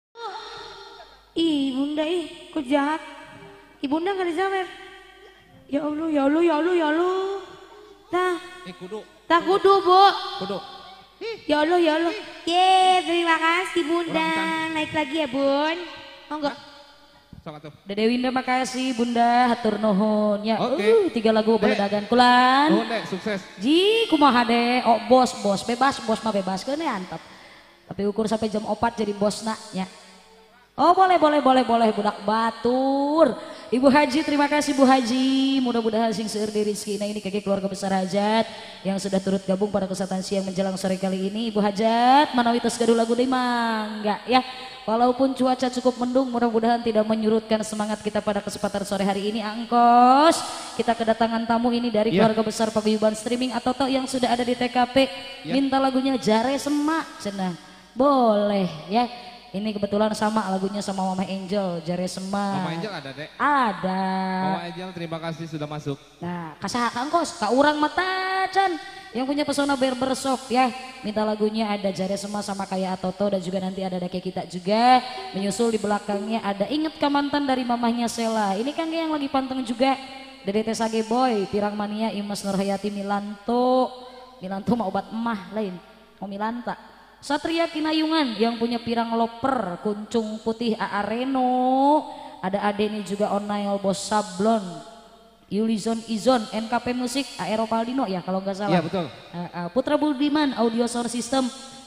Ih Bunda kok jahat. Ih Bunda nggak disawer. Ya Allah ya Allah ya Allah ya Allah. Tah Kudu, tak kudu Bu. kudu. Ya Allah ya Allah. Ye terima kasih Bunda. Orang Naik lagi ya Bun. Mau enggak? Sok atuh. Dede Winda makasih Bunda hatur nuhun ya. Oke. 3 lagu baledagan kulan. Nuhun deh, sukses. Ji kumaha deh. Oh bos bebas bos mah bebas keun antap. Tapi ukur sampai jam 4 jadi bosna nya. Oh boleh budak batur. Ibu Haji terima kasih Bu Haji. Mudah-mudahan sing seueur di rizkina ini kaki keluarga besar Hajat yang sudah turut gabung pada kesempatan siang menjelang sore kali ini. Ibu Hajat manawi tos gaduh lagu deui mangga ya. Walaupun cuaca cukup mendung, mudah-mudahan tidak menyurutkan semangat kita pada kesempatan sore hari ini. Angkos, kita kedatangan tamu ini dari keluarga besar paguyuban streaming atau yang sudah ada di TKP. Minta lagunya Jare Semak, cenah. Boleh ya. Ini kebetulan sama lagunya sama Mama Angel, Jare Semak. Mama Angel ada dek. Ada. Mama Angel terima kasih sudah masuk. Nah, kasaha Angkos, ka urang mata can. Yang punya pesona barbershop ya. Minta lagunya ada Jare Semak sama kayak Atoto dan juga nanti ada Dake kita juga. Menyusul di belakangnya ada Inget Ka Mantan dari mamahnya Sela. Ini kan yang lagi panteng juga. DDT Sage Boy, Pirang Mania, Imas Nurhayati, Milanto. Milanto mah obat emah lain. Mau Milanta. Satria Kinayungan yang punya Pirang Loper, Kuncung Putih Aareno. Ada Adeni juga Onail Bos Sablon. Yulizon Izon, NKP Musik, Aero Paldino ya kalau nggak salah. Iya betul. Putra Budiman, Audio Sound System,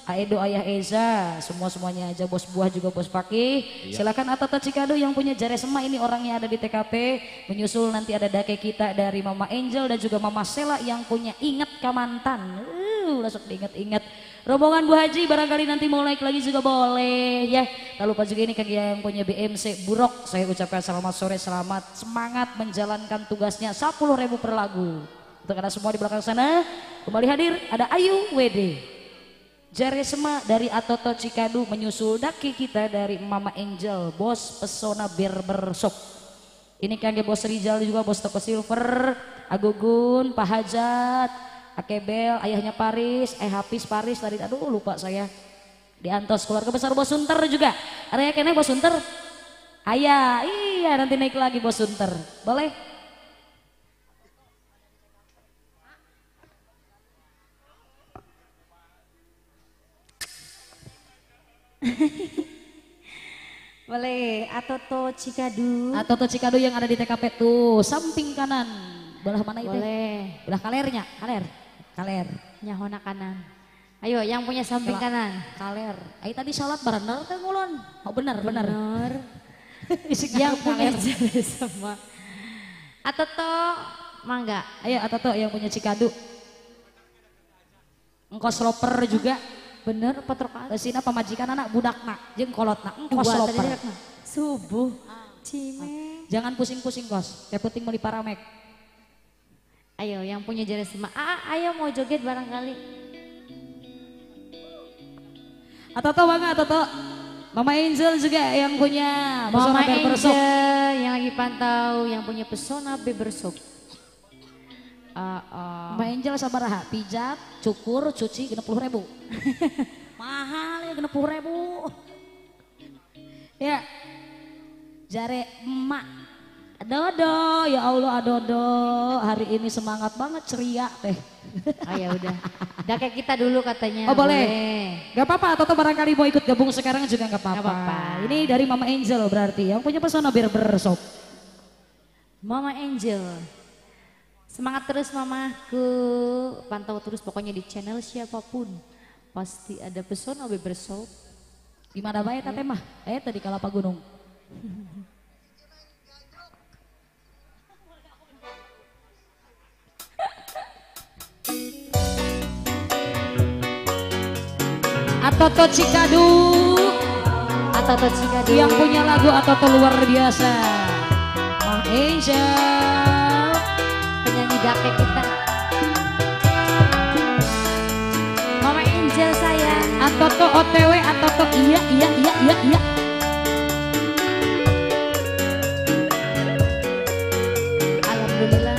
Aedo Ayah Eza, semuanya aja, bos buah juga bos Paki. Silakan Atata Cikado yang punya Jare Sema, ini orangnya ada di TKP. Menyusul nanti ada dake kita dari Mama Angel dan juga Mama Sela yang punya Ingat Kamantan. Langsung diingat-ingat. Rombongan Bu Haji barangkali nanti mau naik lagi juga boleh ya. Tak lupa juga ini kaki yang punya BMC Burok. Saya ucapkan selamat sore, selamat semangat menjalankan tugasnya, 10.000 per lagu. Untuk anda semua di belakang sana, kembali hadir ada Ayu WD. Jare Sema dari Atoto Cikadu, menyusul daki kita dari Mama Angel, bos Pesona Barbershop. Ini kangge bos Rizal juga, bos Toko Silver, Agugun, Pak Hajat, Akebel, ayahnya Paris, Hafiz Paris tadi, aduh lupa saya. Di Antos, keluarga besar bos Sunter juga. Ada yang kena bos Sunter? Ayah, iya nanti naik lagi bos Sunter. Boleh? Boleh, Atoto Cikadu. Atoto Cikadu yang ada di TKP tuh, samping kanan. Belah mana itu? Boleh. Belah kalernya, kaler. Nyahona kanan. Ayo, yang punya samping kanan. Kaler. Ayo tadi salat bener kan ngulon? Oh bener. Isi Yang punya kaler. Jare Sema. Atoto, mangga. Ayo Atoto yang punya Cikadu. Engkos loper juga. Bener, patrokan. Sina pamajikan anak budakna, jeung kolotna. Engkos Dua loper. tadi subuh. Cime. Jangan pusing-pusing kos. Yang penting beli paramek. Ayo, yang punya Jare Sema. Ayo mau joget barangkali. Atoto bangga Atoto. Mama Angel juga yang punya Mama Barbershop. Angel yang lagi pantau, yang punya Pesona Barbershop. Mama Angel sabaraha, pijat, cukur, cuci 60.000. Mahal ya 60.000. Ya. Jare emak. Dodo, ya Allah Adodo, hari ini semangat banget, ceria teh. Oh ya udah. Udah kayak kita dulu katanya. Oh boleh. Gak apa-apa, Toto barangkali mau ikut gabung sekarang juga gak apa-apa. Gak apa-apa. Ini dari Mama Angel berarti, yang punya Pesona Barbershop. Mama Angel. Semangat terus mamaku. Pantau terus pokoknya di channel siapapun. Pasti ada Pesona Barbershop. Gimana baik teh mah? Tadi Kalapa Gunung. Atoto Cikadu. Atoto Cikadu. Yang punya lagu Atoto luar biasa. Mama Angel. Penyanyi dake kita. Mama Angel sayang. Atoto OTW, Atoto iya. Alhamdulillah.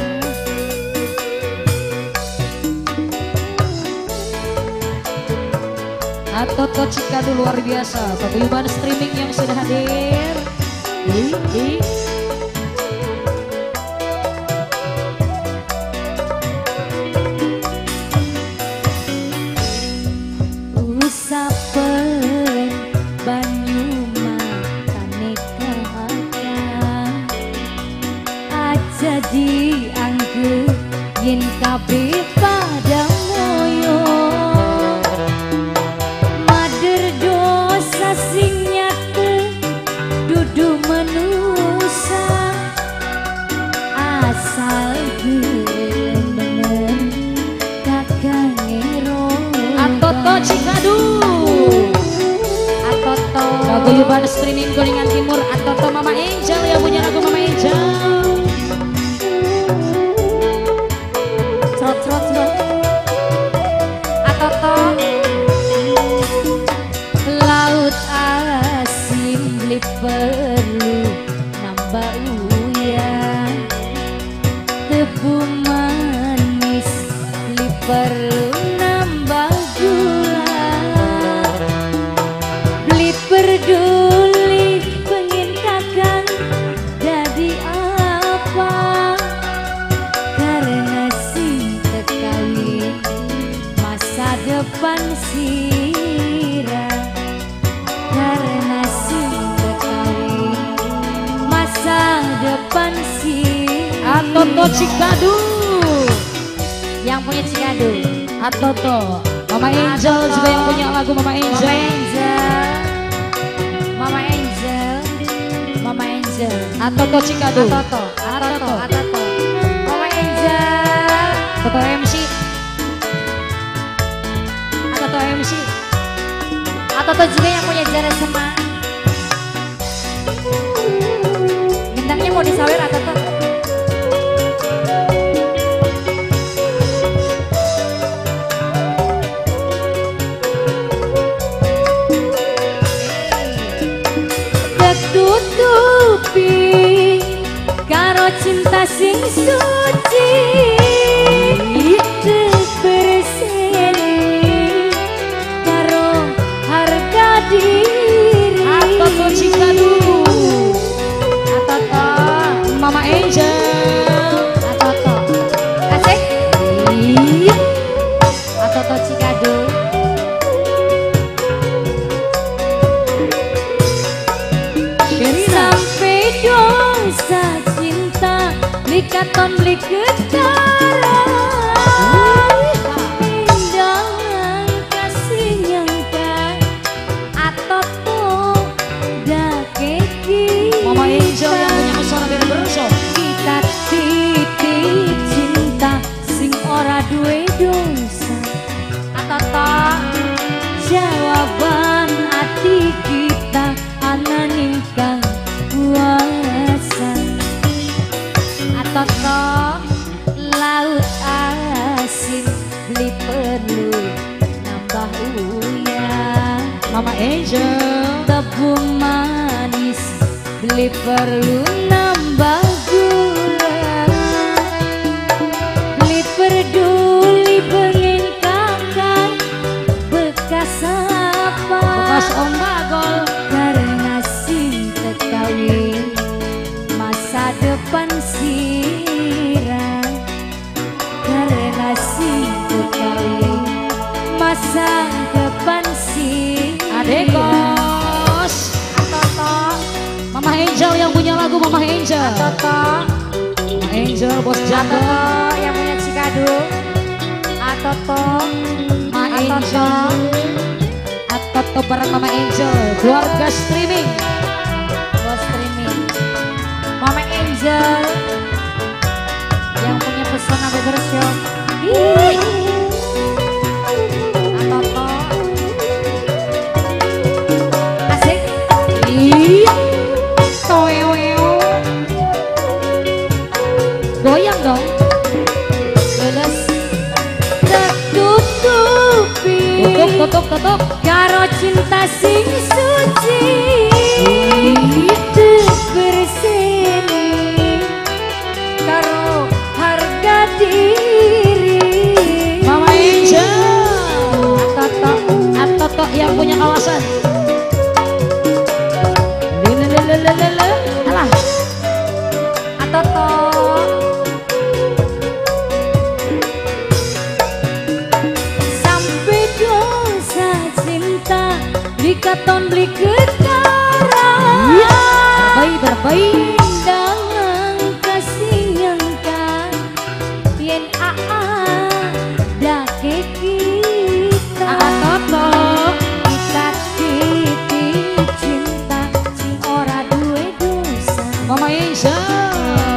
Atoto Cikadu luar biasa. Paguyuban streaming yang sudah hadir. Usapen banyu makane kahakan aja dianggep yen kabeh pada moyo mader dosa sing nyatu dudu manusa asal bener kakang ero Atoto Cikadu. Atoto. Paguyuban streaming Kuningan Timur. Atoto Mama Angel yang punya lagu Mama Angel. Trot. Atoto. laut asin beli perlu nambah uya tebu manis beli perlu nambah gula beli peduli pengen kakang jadi apa karena si kekawin masa depan sira karena si kekawin masa depan sira Atoto Cikadu. Yang punya Cikadu. Atoto Mama Angel juga yang punya lagu Mama Angel. Mama Angel. Mama Angel. Atoto Cikadu. Atoto. Mama Angel. Atoto MC. Atoto MC. Atoto juga yang punya Jara Sema. Gendangnya mau disawer Atoto. Tutupi karo cinta sing suci berseri karo harga diri. Atoto Cikadu. Atoto. Mama Angel. Atoto. Asik. Atoto Cikadu. Sampai dosa cinta likaton liketara pindangan kasih nyangka atoto dakeki. Mama Angel yang punya pesona beda berso. Kita titip cinta sing ora duwe dosa. Atoto. Jawaban hati kita ananing kang kuasa. Atoto. Laut asin beli perlu nambah uyah. Mama Angel. Tebu manis beli perlu nambah gula. Beli peduli pengen kakak bekas apa. Bekas Om Bagol. Karena cinta kawin masa depan sirah. Karena cinta kawin masa depan sirah. Adekos. Atoto. Mama Angel yang punya lagu Mama Angel. Atoto. Mama Angel bos jago. Atoto yang punya Cikadu. Atoto. Mama Atoto. Angel. Atoto bareng Mama Angel. Keluarga streaming. Bos streaming. Mama Angel yang punya pesona barbershop. Atoto. Asik. Toeweo. Goyang dong. Lulus. Tertutupi Tutup. karo cinta sing suci berseri karo harga diri. Mama Angel. Atoto yang punya kawasan. Lelelelelele. Alah. Atoto. Sampai dosa cinta likaton beli ketara. Berbaik. Pindangan kasih nyangka yen dake kita. Atoto. Kita titip cinta sing ora duwe dosa. Mama Angel.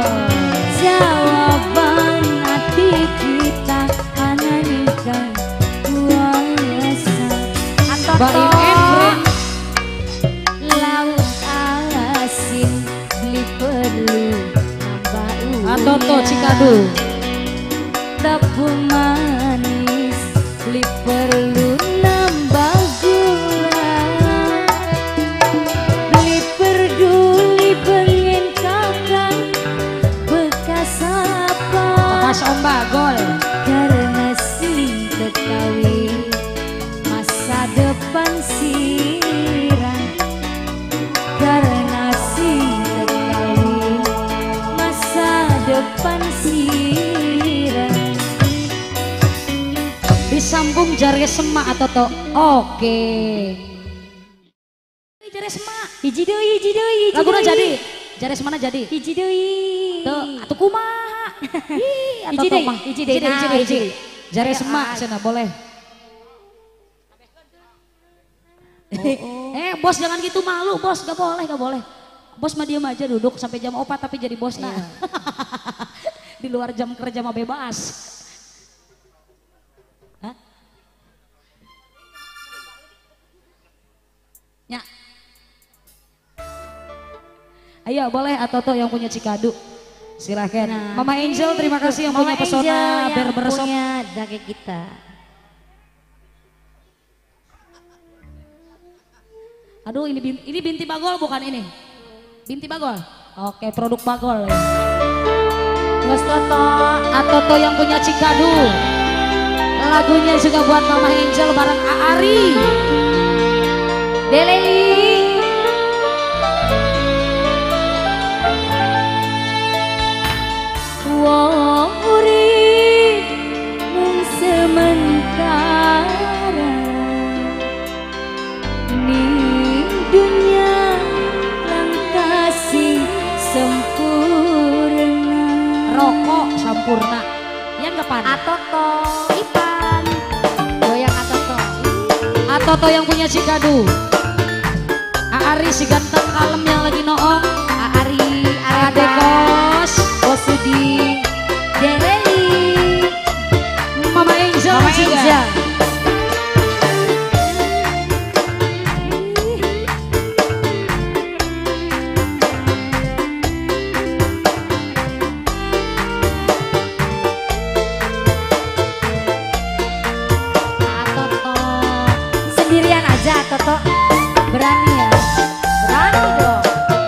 Jawaban hati kita ananikah kuasa. Bari Efren. Laut asin beli perlu nambah uyah. Atoto Cikadu. Tebu manis beli perlu nambah gula. Beli peduli pengen kakak bekas apa. Bekas Om Bagol. Karena cinta kawin masa depan sirah. Karena cinta kawin masa depan sirah. Disambung jari semak Atoto. Oke. Jari semak. Hiji deui. Laguna jadi. Jari semana jadi. Hiji deui. Tuh, atuh kumaha. Ih, Hiji Atoto deui, mah. hiji deui. Hiji Nah, deui. hiji. Jari Ayo, semak ah. cenah boleh. Bos jangan gitu, malu bos, gak boleh, gak boleh. Bos mah diam aja duduk sampai jam 4 tapi jadi bos nah. Di luar jam kerja mah bebas. Hah? Ya. Ayo boleh Atoto yang punya Cikadu. Silahkan. Nah, Mama Angel terima kasih yang punya pesona barbershop. Punya jaket kita. Aduh ini Binti Bagol bukan ini? Binti Bagol? Oke produk Bagol ya. Mas Toto, Atoto yang punya Cikadu. Lagunya juga buat Mama Angel bareng Aari. Deleli. Wong urip mung sementara di dunia lang kasih sempurna. Rokok sampurna. Yang depan. Atoto Ipan goyang Atoto. Atoto yang punya Cikadu. Aari si ganteng kalem yang lagi noong. Aari Adekos. Bosudi Deleli Mama Angel Mama juga. Angel. Atoto sendirian aja Atoto. Berani ya? Berani dong.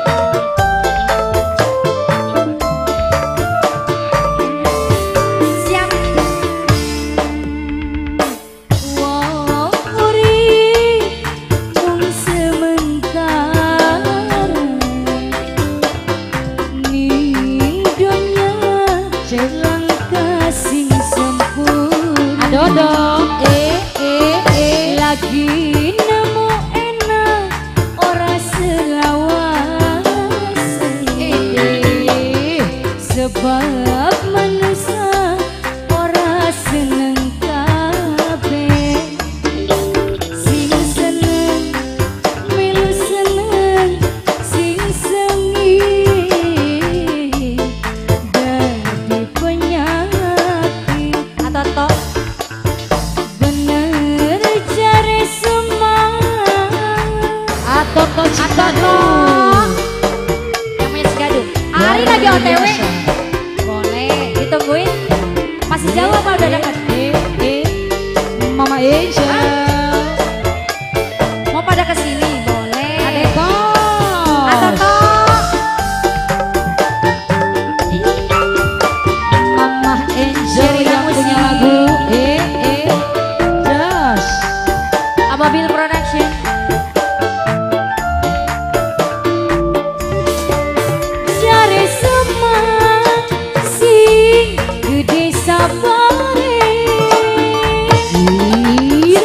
Siap. Wong urip mung sementara ni dunya jelang kasih sempurna. Adodo. Lagi nemu enak ora selawase. Sebab manusia ora seneng kabeh. Sing seneng milu seneng, sing sengit dadi penyakit. Atoto bener cari semangat. Atoto Cikadu. Yang punya Cikadu. Ari lagi OTW. Boleh ditungguin. Masih jauh apa udah dekat? Mama Angel. Mau pada kesini? Boleh. Adekos. Atoto. Mama Angel Dari yang musik. punya lagu. Just. Ababil Production. Cari semangat sing gede sabare.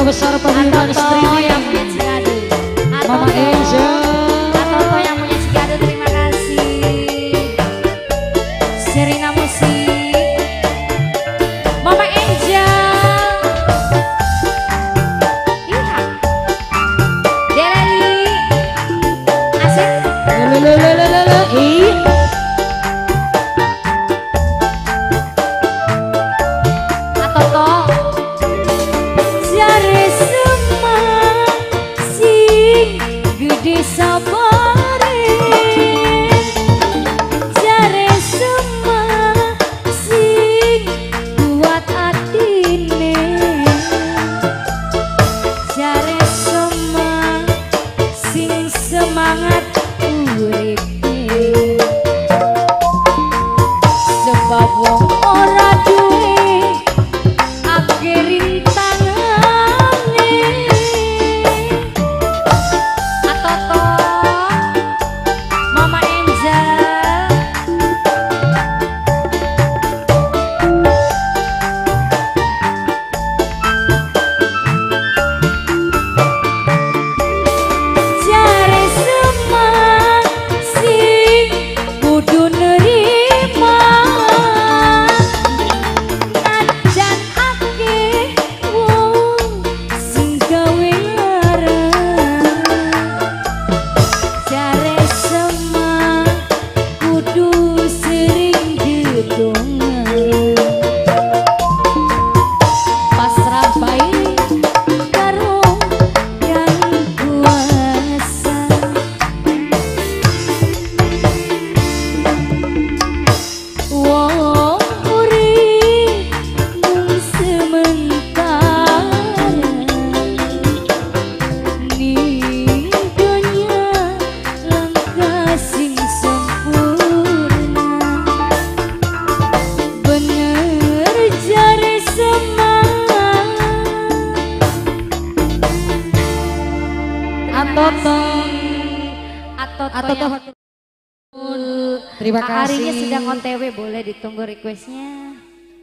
besar pengiriman streaming yang punya Cigadu. Mama Angel. Atoto yang punya Cigadu, terima kasih. Serina Musik, Mama Angel. Iya. Delali. Asik. Lelelelelelele. Atoto. Jare semang sing gede sabare. Jare semang sing kuat atine. Jare semang sing semangat uripe. Sebab wong ora duwe akhirin tangane. Atoto, Mama Angel. Jare semang sing kudu nerima. Najan akeh wong sing gawe larang. Jare semang kudu sering gedongan. Pasrah bae karo yang kuasa. Wong urip mung sementara ning dunya langkah sing sempurna. Bener jare semang Atoto. Atoto yang Terima Arinya kasih. sedang OTW, boleh ditunggu requestnya.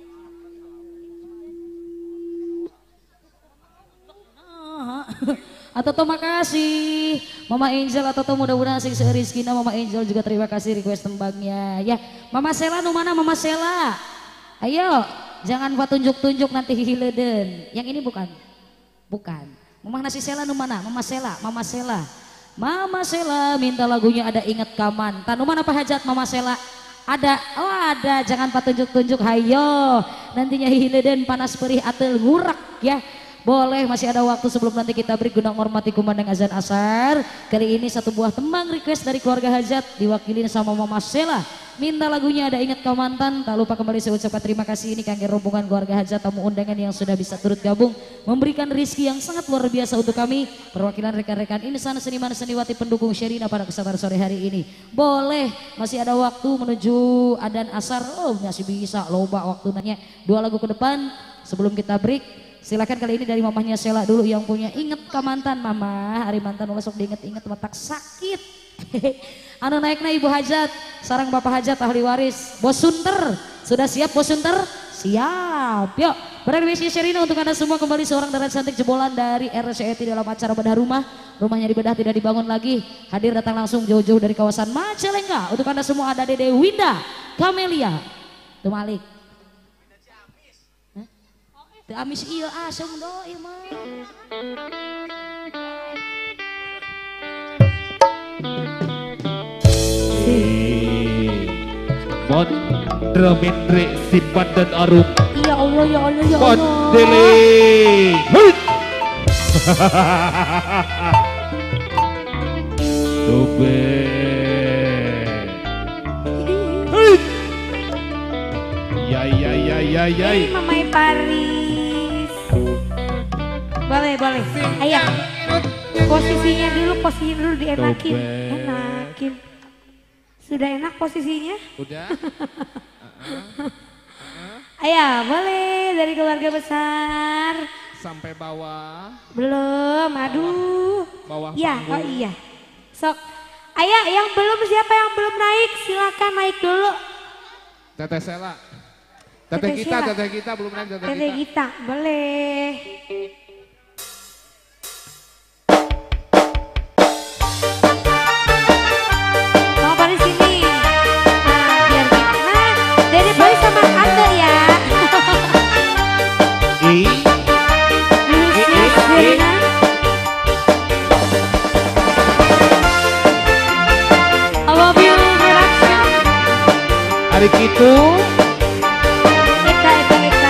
Atoto makasih Mama Angel. Atoto mudah-mudahan sing serizkina. Mama Angel juga terima kasih request tembangnya ya. Mama Sela nu mana Mama Sela? Ayo jangan buat tunjuk-tunjuk nanti hileden. Yang ini bukan? Bukan. Mama nasi Sela nu mana? Mama Sela, Mama Sela. Mama Sela minta lagunya Ada Ingat Kaman. Tanu mana Pak Hajat Mama Sela? Ada, oh ada, jangan pak tunjuk-tunjuk, hayo nantinya hileden panas perih atel ngurak ya. Boleh, masih ada waktu sebelum nanti kita break guna menghormati kumandang azan asar. Kali ini satu buah tembang request dari keluarga Hajat diwakilin sama Mama Sela. Minta lagunya Ada Ingat Kau Mantan. Tak lupa kembali saya ucapkan terima kasih ini kangge rombongan keluarga Hajat, tamu undangan yang sudah bisa turut gabung memberikan rizki yang sangat luar biasa untuk kami. Perwakilan rekan-rekan insan seniman seniwati pendukung Sherina pada kesempatan sore hari ini. Boleh, masih ada waktu menuju adzan asar. Oh masih bisa, loba waktu nanya 2 lagu ke depan sebelum kita break. Silakan kali ini dari mamahnya Sela dulu yang punya Inget Ka Mantan. Mama, hari mantan ulah sok diinget-inget matak sakit. Anu naiknya Ibu Hajat, sarang Bapak Hajat ahli waris. Bos Sunter, sudah siap Bos Sunter? Siap. Yuk, berarti Sherina untuk Anda semua kembali seorang darah cantik jebolan dari RCTI dalam acara bedah rumah. Rumahnya dibedah tidak dibangun lagi. Hadir datang langsung jauh-jauh dari kawasan Majalengka. Untuk Anda semua ada Dede Winda, Kamelia, Tumalik. Teu amis ieu asem do ieu mah. Mod Dramendre Simpan dan Arum Ya Allah, ya Allah, ya Allah. Modele Hut Dobe Hut Ya ya ya ya ya Ini Mamai Paris. Boleh, boleh. Ayo. Posisinya dulu dienakin. Dobe. Enakin. Sudah enak posisinya? Udah? Ayo, boleh dari keluarga besar. Sampai bawah. Belum, aduh. Bawah Ya, panggung. oh iya. Sok. Ayo, yang belum, siapa yang belum naik? Silakan naik dulu. Teteh Sela. Teteh Sela. Teteh kita belum naik teteh Tete kita. Gita, boleh. Ababil Production. Hari gitu Eka.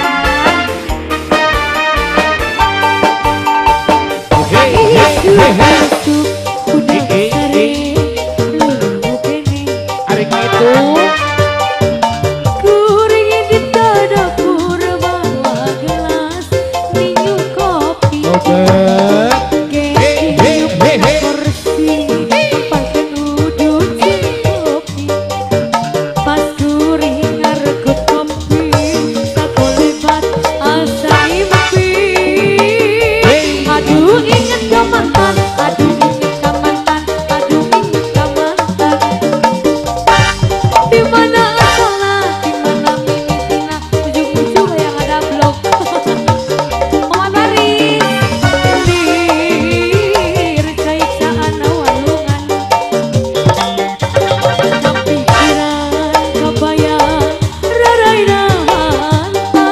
Udah sering hari gitu Kuringin di dapur bawa gelas minum kopi. Kursi pakai duduk di kopi. Pas kuring ngarekut kopi, sako lebat asa impi. Aduh inget ke mantan, aduh inget ke mantan, aduh inget ke mantan. Di mana asalnya, di mana mimpinya, ujung-ujung yang ada blok. Oma Baris, dircaicaan walungan. Kepikiran, kebayang, rarainahan.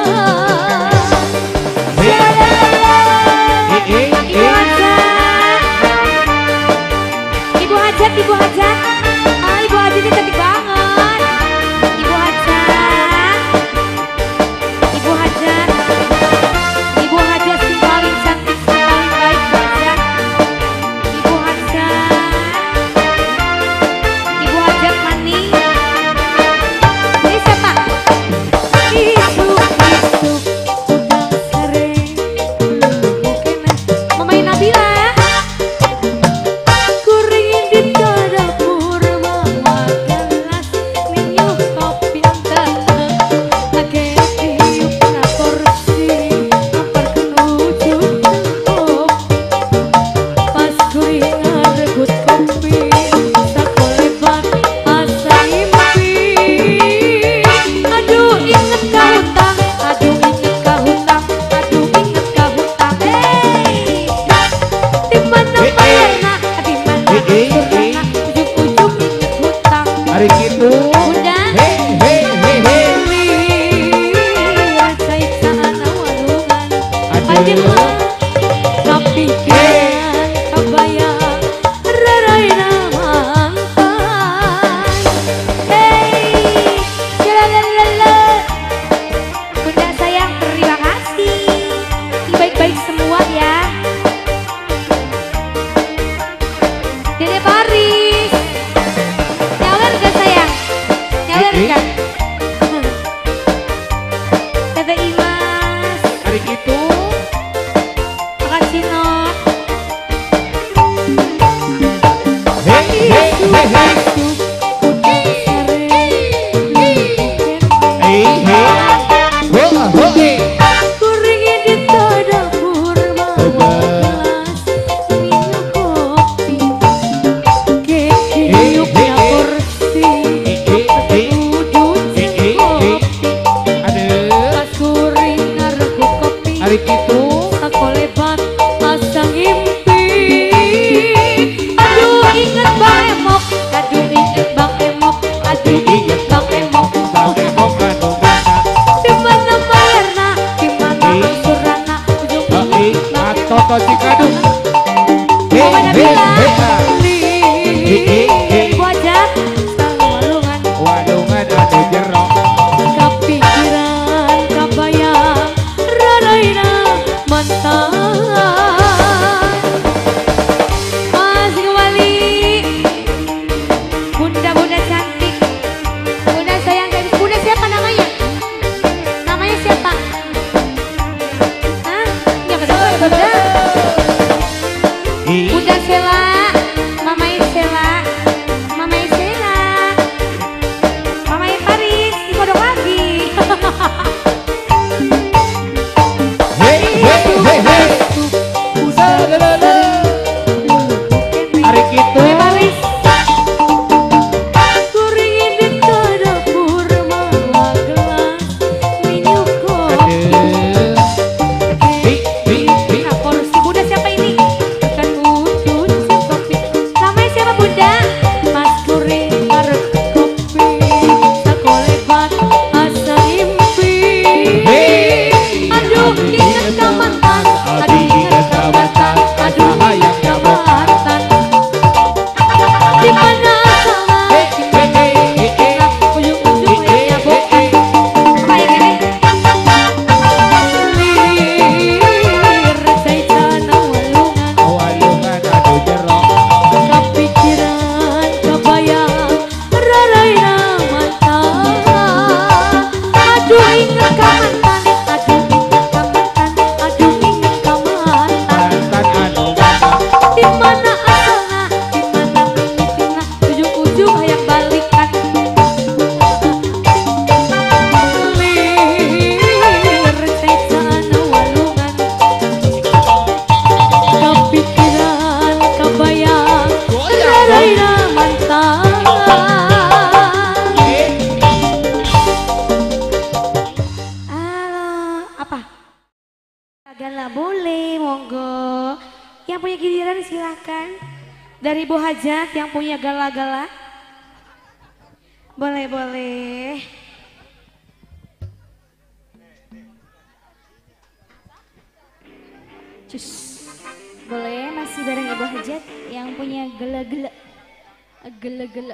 Ibu Hajat, Ibu Hajat. Ibu Hajat ini cantik banget. Ibu Hajat. Ibu Hajat. Ibu Hajat si paling cantik, si paling baik, Bu Hajat. Ibu Hajat. Ibu Hajat manis. Ini siapa? Isu udah sering Mamai Nabila. Kuringin di dapur bawa gelas minum kopi antar. Ake tiup na kursi memperken ujung kopi. Pas kuring ngaregut kopi, sako lebat asa impi. Aduh inget ka hutang, aduh inget ka hutang, aduh inget ka hutang. Di mana bayarna, di mana surana, ujung-ujung inget hutang. hari gitu Udah caicaan walungan. Aduh kepikiran, kebayang, raraina mantan. Jalalala. Bunda sayang, terima kasih. Baik-baik semua ya. Dede Baris. Nyawer gak sayang? Nyawer gak? Tete Imas. hari gitu Makasih no. Kuringin di dapur bawa gelas minum kopi. Kekiniup na kursi duduk di kopi. Pas kuring ngaregut kopi, hari gitu sako lebat asa ngimpi. Aduh inget Bang Emok, aduh inget Bang Emok, aduh inget Bang Emok. Di mana bayarna, di mana angsurana, ujung-ujung Bang Emok. Toto Cikadung Mama Nabila, Ibu Hajat, selalu walungan. walungan anu jero Kepikiran, kebayang, raraina mantan. Masih kembali Bunda-bunda cantik, Bunda sayang dan Bunda siapa namanya? Namanya siapa? Hah? Ya betul, Bunda. Bunda Sela, Mama Sela, Mama Sela, Mama Paris, dikodok lagi. Gala boleh, monggo. Yang punya giliran silahkan. Dari Bu Hajat yang punya gala-gala. Boleh, boleh. Cus. Boleh masih bareng Ibu Hajat yang punya gela-gela. Gela-gela.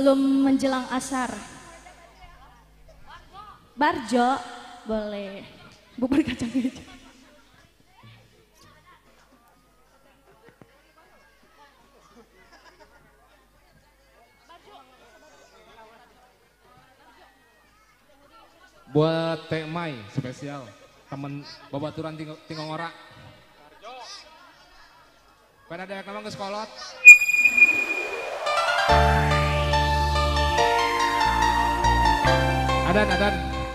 sebelum menjelang asar. Barjo, boleh. Bubur kacang hijau. Buat Teh Mai spesial, temen babaturan tinggal ngorak. Pada ada yang ke sekolot. Adan.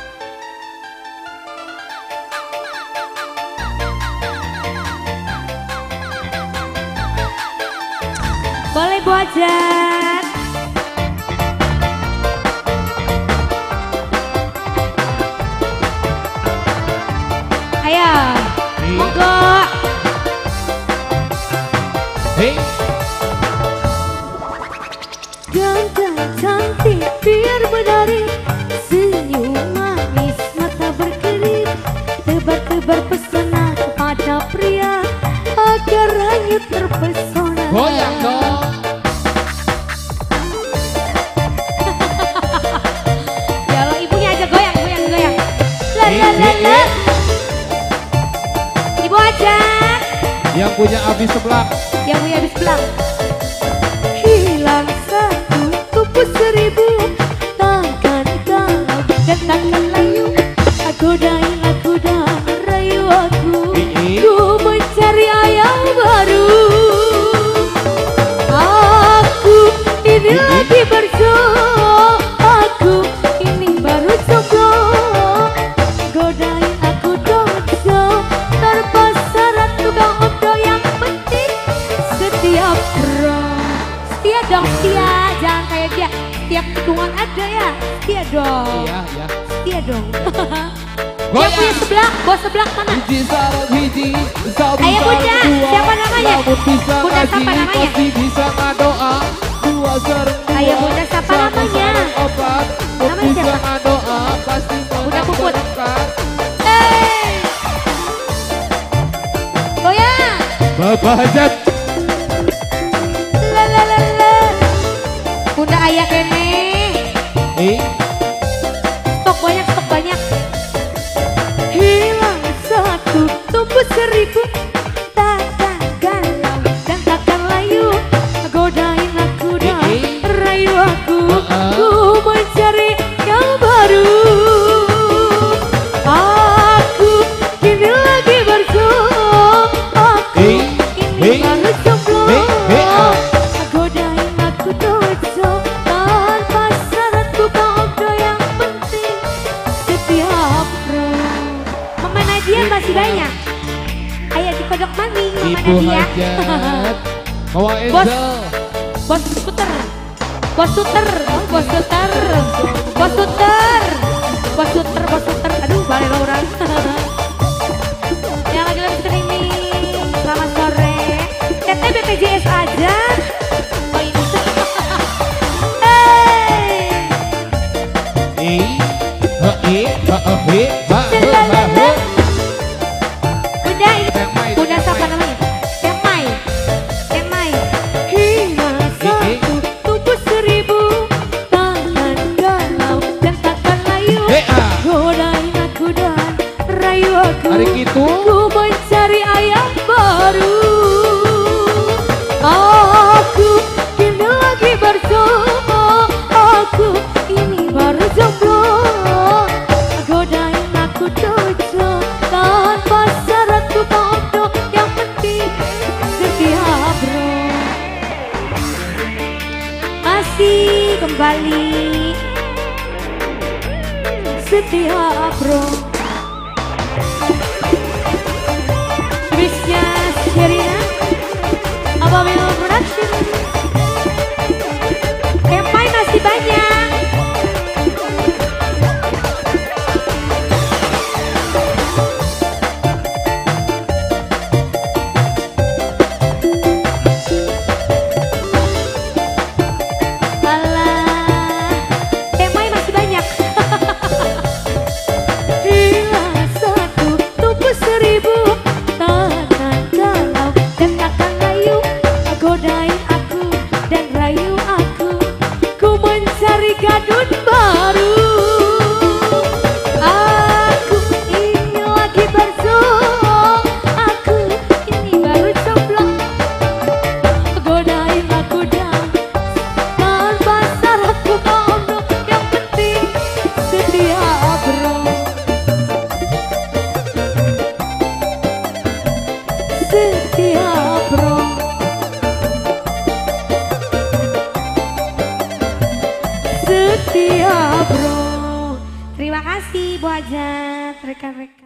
Boleh buajan. Ayo, monggo. Hey. Ganteng cantik biar menari, senyum manis mata berkedip, tebar-tebar pesona kepada pria agar hanyut terpesona. Goyang dong. Ya lo ibunya aja goyang. La la la la. Ibu aja. Yang punya Abi sebelah. Yang punya habis belang. Hilang satu tumbuh seribu, takkan galau dan takkan layu. Aku dan rayu aku, ku mencari ayam baru. Aku ini lagi berjodoh, aku ini baru jomblo. Godain aku dojo, tanpa syarat tukang odo, yang penting setiap bro. Setia dong, setia, jangan kayak dia. Setiap tikungan ada ya, setia dong. Iya. Setia dong. Yang punya sebelah, bos sebelah mana? Ayo Bunda, siapa namanya? Bunda siapa namanya? Bisa ngadoa, dua sering dua. Ayo Bunda siapa namanya? Obat, Namanya bisa siapa? ngadoa, pasti Bunda Puput. mengabulkan. Goyang. Bapak Hajat. La la la la. Bunda ayah kene. Stok banyak. Hilang satu tumbuh seribu, takkan galau dan takkan layu. Godain aku dan rayu aku, ku mencari yang baru. Aku kini lagi berjodoh, aku ini baru jomblo. Godain aku dojo, tanpa syarat tukang odo, yang penting setiap bro. Mama Nadia masih banyak. Ayo di kodok mami Mama Ibu Nadia. Hajat. Bawa Bos. Enzel. Bos skuter. Bos skuter. Bos skuter. Bos skuter. Bos skuter. Bos skuter. Aduh, balik orang. Yang lagi streaming. Selamat sore. Teteh BPJS aja. Oh ini. Bunda ini. Bunda siapa namanya? Temai. Hilang satu tumbuh seribu, takkan galau dan takkan layu. Godain aku dan rayu aku, Hari gitu. ku mencari ayam baru. Aku kini lagi berjodoh, aku ini baru jomblo. Godain aku dojo, tanpa syarat tukang odo, yang penting setia bro. Masih kembali. Setia bro. Bisnya Sherina. Apabila production. Tempai masih banyak. Alah, Tempai masih banyak. Hilang satu tumbuh seribu, takkan galau dan takkan layu. Godain aku setia bro. Terima kasih Bu Hajat, rekan-rekan.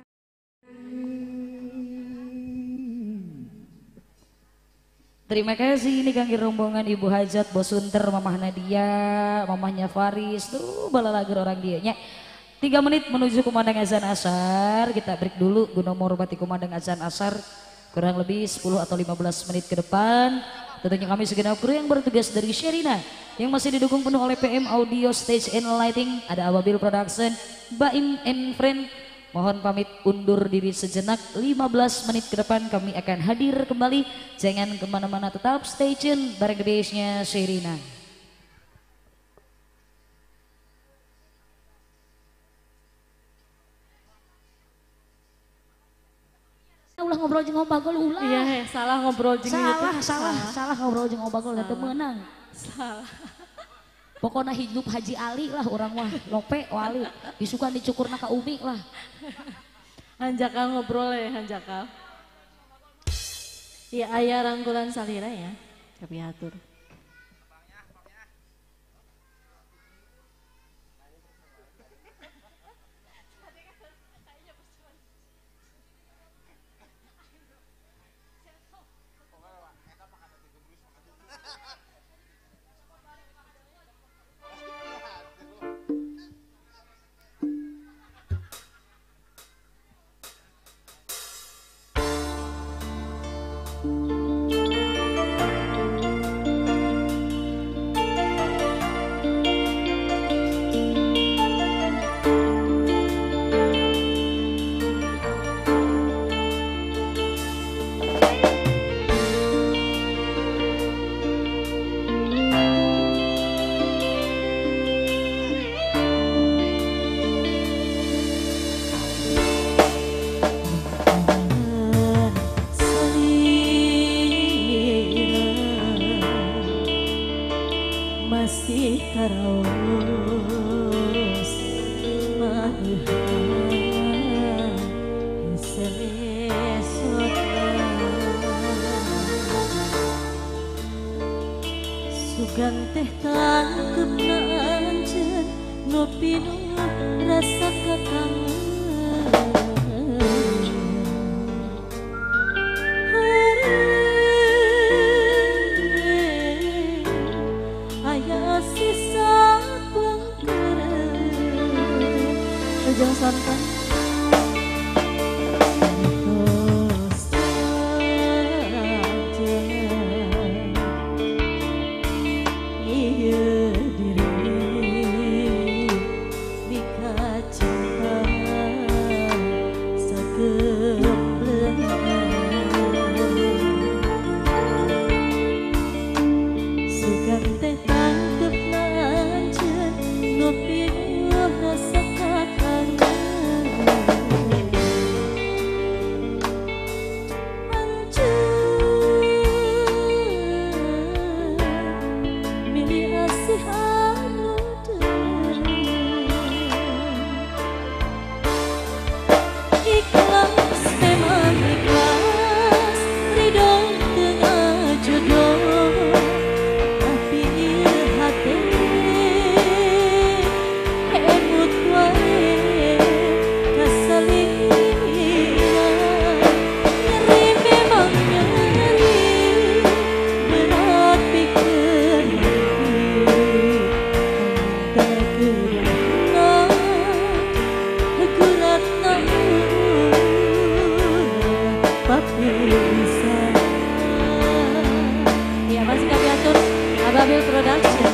Terima kasih, ini kangge rombongan Ibu Hajat, Bos Sunter, Mamah Nadia, Mamahnya Faris, tuh balalager orang dia nya. 3 menit menuju kumandang azan asar, kita break dulu guna menghormati kumandang azan asar. Kurang lebih 10 atau 15 menit ke depan. Tentunya kami segenap kru yang bertugas dari Sherina yang masih didukung penuh oleh PM Audio Stage and Lighting, ada Ababil Production, Baim and Friend. Mohon pamit undur diri sejenak, 15 menit ke depan kami akan hadir kembali. Jangan kemana-mana, tetap stay tune bareng base-nya Sherina. Ulah ngobrol jeung Obagol ulah. Iya, salah ngobrol jeung Salah ngobrol jeung Obagol teh menang. Salah. Pokoknya hidup Haji Ali lah orang mah, lope wali, disukan dicukurna ka Umi lah. Hanjakal ngobrol ya, hanjakal. Iya, aya rangkulan salira ya, tapi atur. Masih terus magehan selesotna sugan teh tangkepna anjeun nu pinuh rasa kakangen. Ujung sonten terus saja iya diri bika cinta sakepleungan sugan teh tangkepna anjeun nu pinuh rasa Ababil Production.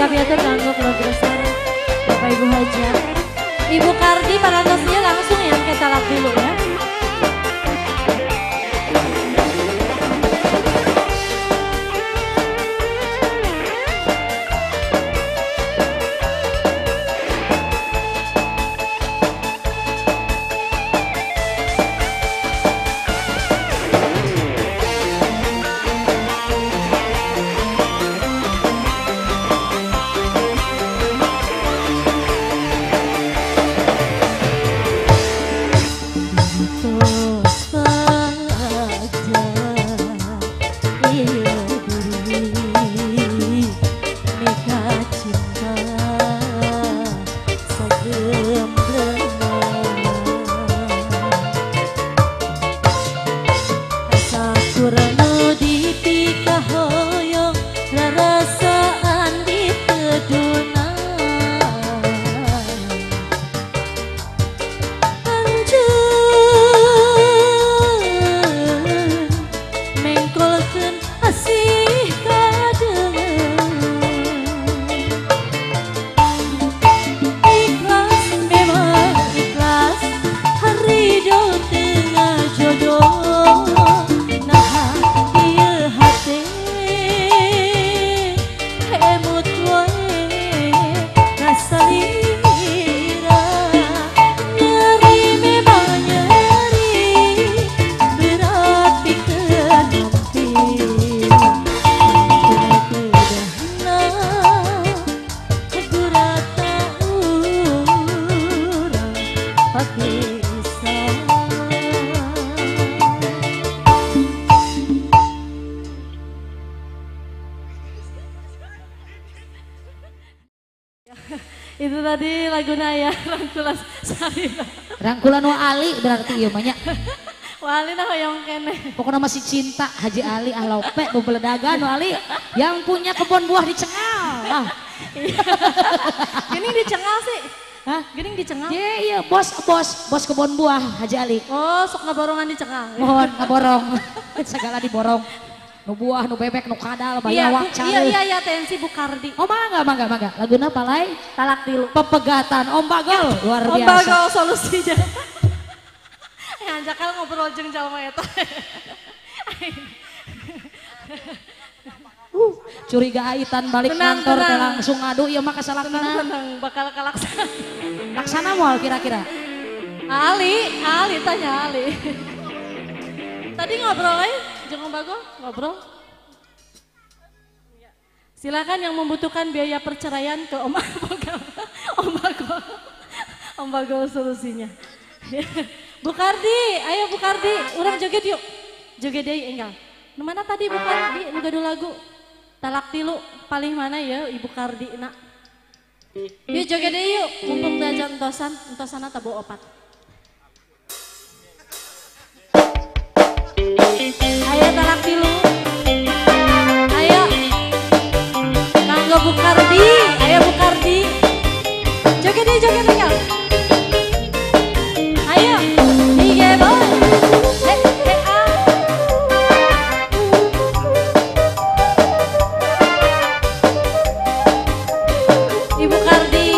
biasa kanggo keluarga besar Bapak Ibu Haja. Ibu Kardi parantosnya langsung yang kita talak dulu ya. Itu tadi lagu Naya Rangkulan Sarina. Rangkulan Wa Ali berarti iya banyak. Wali nah yang kene. Pokoknya masih cinta Haji Ali Ahlope bebeledagan Wali yang punya kebun buah di Cengal. Gini di Cengal sih. Hah? Gini di Cengal. Iya bos kebun buah Haji Ali. Oh, sok ngaborongan di Cengal. Mohon ngaborong. Segala diborong. Nu buah, nu bebek, nu kadal, bayawak, Iya, tensi Bu Kardi. Oh mangga. Laguna palai, Talak tilu. pepegatan, Om Bagol, luar Om biasa. Bagol solusinya. Anjakal ngobrol jeung jalma eta. Curiga aitan balik Tenang, kantor teh tenang. langsung ngadu, ieu mah kasalakna. Tenang, bakal kalaksana. Laksana moal kira-kira. Ali tanya Ali. Tadi ngobrol jeung Om Bagol, ngobrol. Silakan yang membutuhkan biaya perceraian ke Om Bagol. Om Bagol solusinya. Bu Kardi, ayo Bu Kardi, urang joget yuk. Joget deui enggal. Nu mana tadi Bu Kardi nu gaduh lagu? Talak tilu paling mana ya Ibu Kardi nak? Yuk joget deui yuk, mumpung teu aja entosana teu bawa opat. Ayo talak tilu. Ayo. Kanggo Bu Kardi, ayo Bu Kardi. Joget enggak? Ayo. Tiga boy. Ibu Kardi.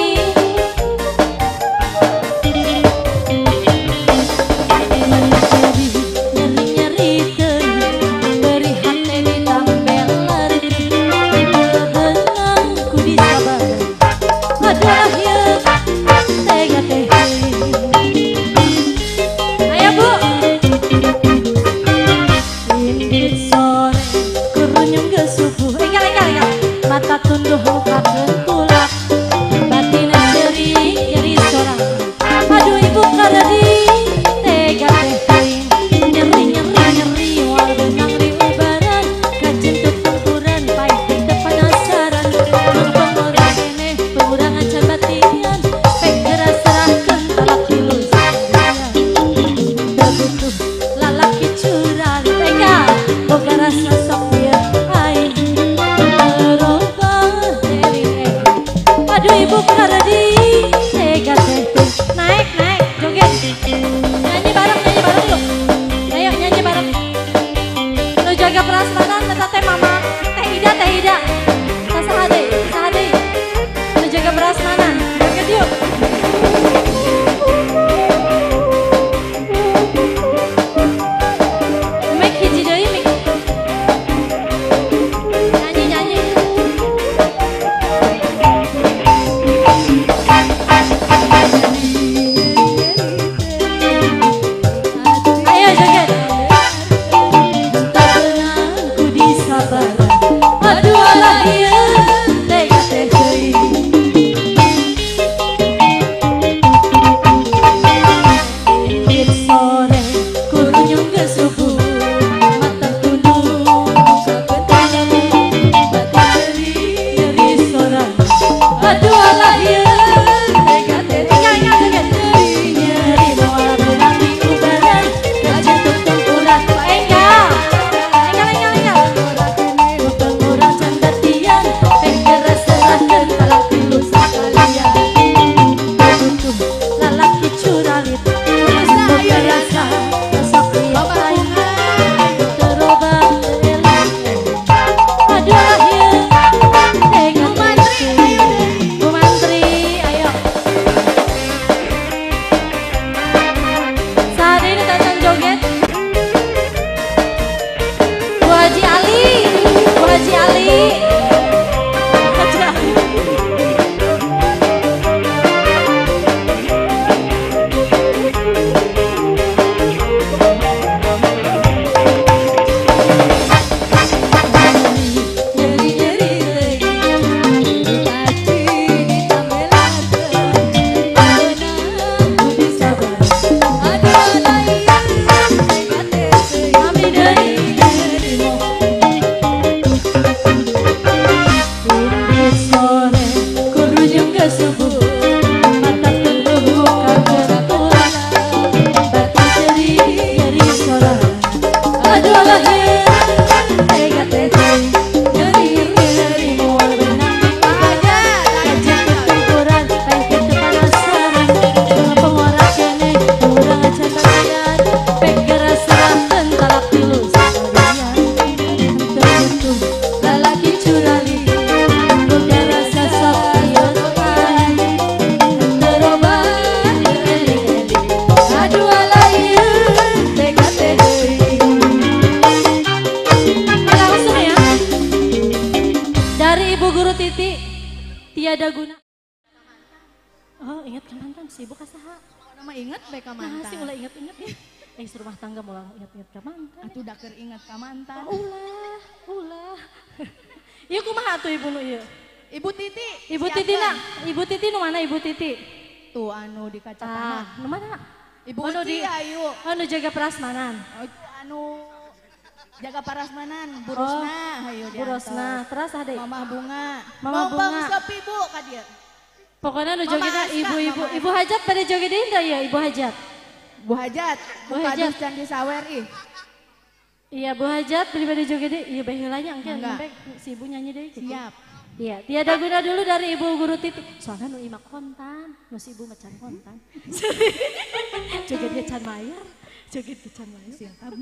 Dari Ibu Guru Titi, tiada guna. Oh, ingat ke mantan sih, Ibu kasaha. Nama inget baik ka Nah, mantan. sih ulah ingat-ingat ya. Serumah tangga mau ingat-ingat ke mantan. Atuh daker inget ka mantan. Ulah. Iya kumaha tuh Ibu nu ieu? Ibu Titi. Ibu Titi nak, Ibu Titi nu mana Ibu Titi? Tuh anu di kaca Ah, tanah. nu mana? Ibu Anu Uci di- ayu. Anu jaga prasmanan. Oh, anu jaga parasmanan, burusna ayo Bu Rosna, terus ada Mamah bunga. Mamah Mau bang bunga. sepi Bu ka dieu. pokoknya nu Mama jogetna Aska, ibu-ibu, Mama Ibu Hajat pada joget deui teh ya Ibu Hajat. Bu Hajat, Bu Bu Hajat. Kadus can disawer ih. Iya Bu Hajat daripada joget deui, iya bae heulanya engke Enggak. sampai si Ibu nyanyi deui gitu. Siap. Iya, tiada guna dulu dari Ibu Guru Titi. Soalnya nu imak kontan, nu si Ibu macan kontan. Joget dia can mayar, joget dia can mayar. Siapna.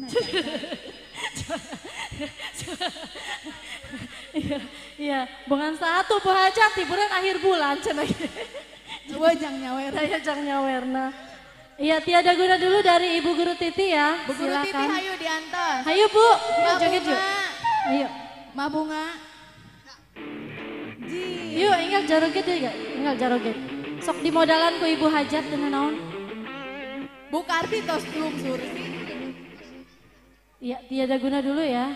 Iya, bukan satu Bu Hajat, hiburan akhir bulan cenah. Coba jang nyawer. Saya jang nyawerna. Iya, tiada guna dulu dari Ibu Guru Titi ya. Bu Guru Titi Silakan. hayu diantos. Ayo Bu, yuk Ma joget yuk. bunga. Ayo. Ma bunga. Ji. Yuk, ingat jaroget deh gak? Ingat jaroget. Sok di modalan ku Ibu Hajat dengan naon. Bu Kardi tos belum sursi. Iya, tiada guna dulu ya.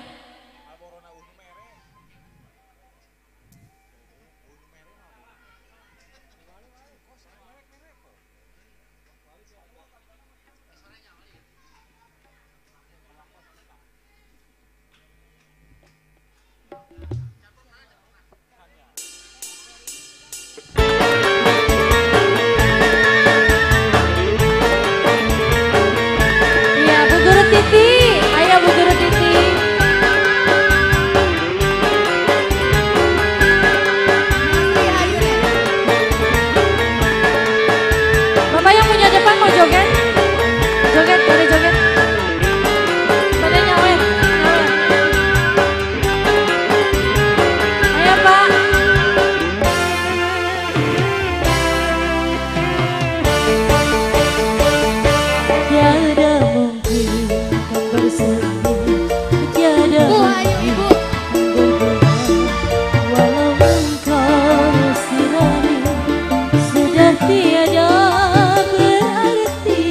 Iya, Bu Guru Titi. Ayo Bu Guru Titi. Ji hayu deh. Bapak yang punya depan mau joget? Joget, pada joget. Pada nyawer, nyawer. Ayo Pak. Tiada mungkin kan bersemi, tiada Bu hayu Ibu. walau engkau sirami sudah tiada berarti.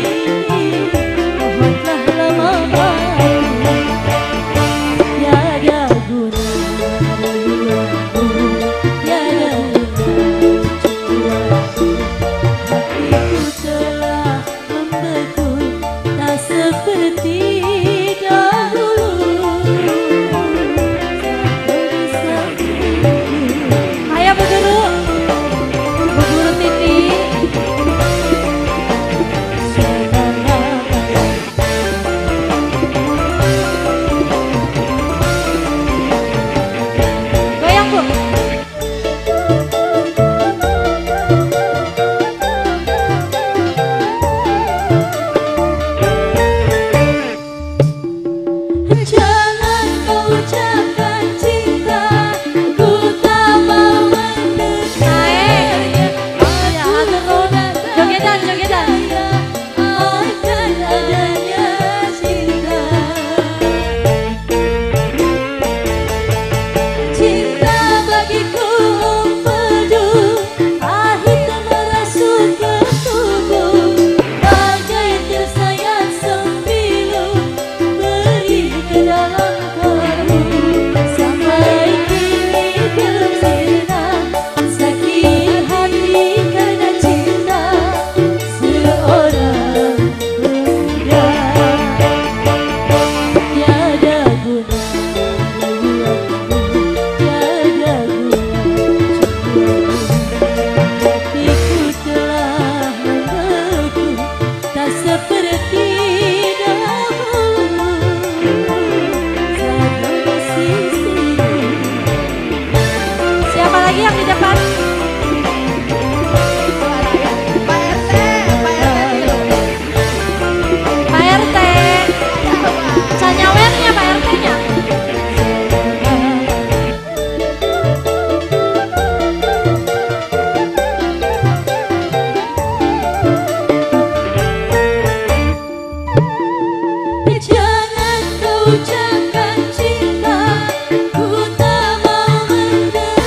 Mohonlah lama hati, tiada guna rayuanmu, tiada guna cucuanmu. Hatiku telah membeku, tak seperti dahulu. Tak bisa Ayo Bu Guru. Bu Guru Titi. Goyang Bu. Jangan kau ucapkan cinta, ku tak mau mendengarnya. Ya, atur nuhun. Jogedan, jogedan. Akan adanya cinta. Cinta bagiku empedu, pahit merasuk ke tubuh, bagai tersayat sempilu beri ke dalam kalbu. Sampai kini belum sirna, sakit hati karena cinta seorang pemuda. Tiada guna rayuanmu, tiada guna cucuanmu. Hatiku telah membeku, tak seperti dahulu. Saat bersisimu. Siapa lagi yang di depan? Suaranya. Pak RT, Pak RT dulu. Pak RT. Can nyawernya Pak RT-nya. Jangan kau ucapkan cinta, ku tak mau mendengar.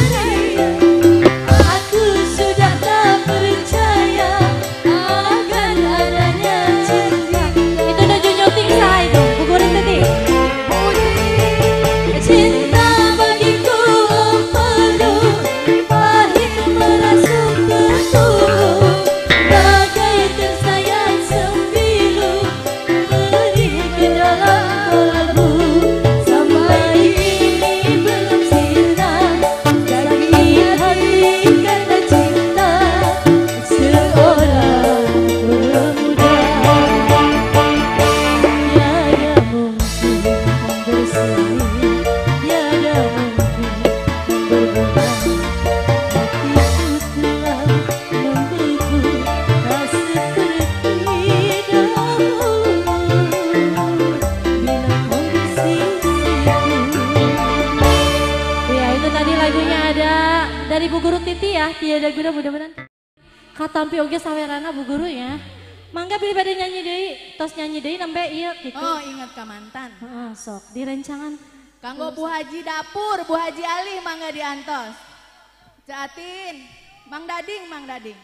ada dari Bu Guru Titi ya, tiada guna mudah-mudahan. Katampi oge sawerana Bu Guru ya. Mangga pilih pada nyanyi deui, tos nyanyi deui nembe ieu gitu. Oh, ingat ka mantan. Heeh, sok direncangan. Kanggo Bu Haji dapur, Bu Haji Ali mangga diantos. Catin, Mang Dading, Mang Dading.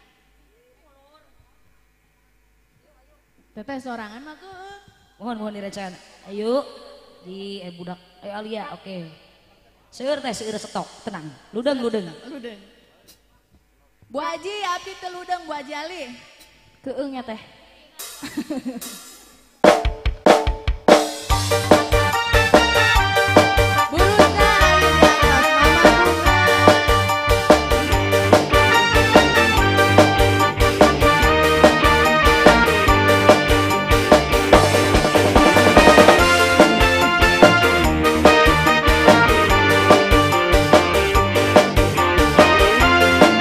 Teteh sorangan mah keung. Mohon direcan. Ayo di budak ayo Alia, oke. Seueur teh seueur stok, tenang. Ludeng. Ludeng. Bu Haji, abdi teu ludeng Bu Haji Ali. Keung ya teh. Bulusna aya di atas Mama Bunga.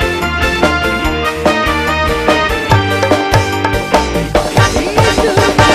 Itu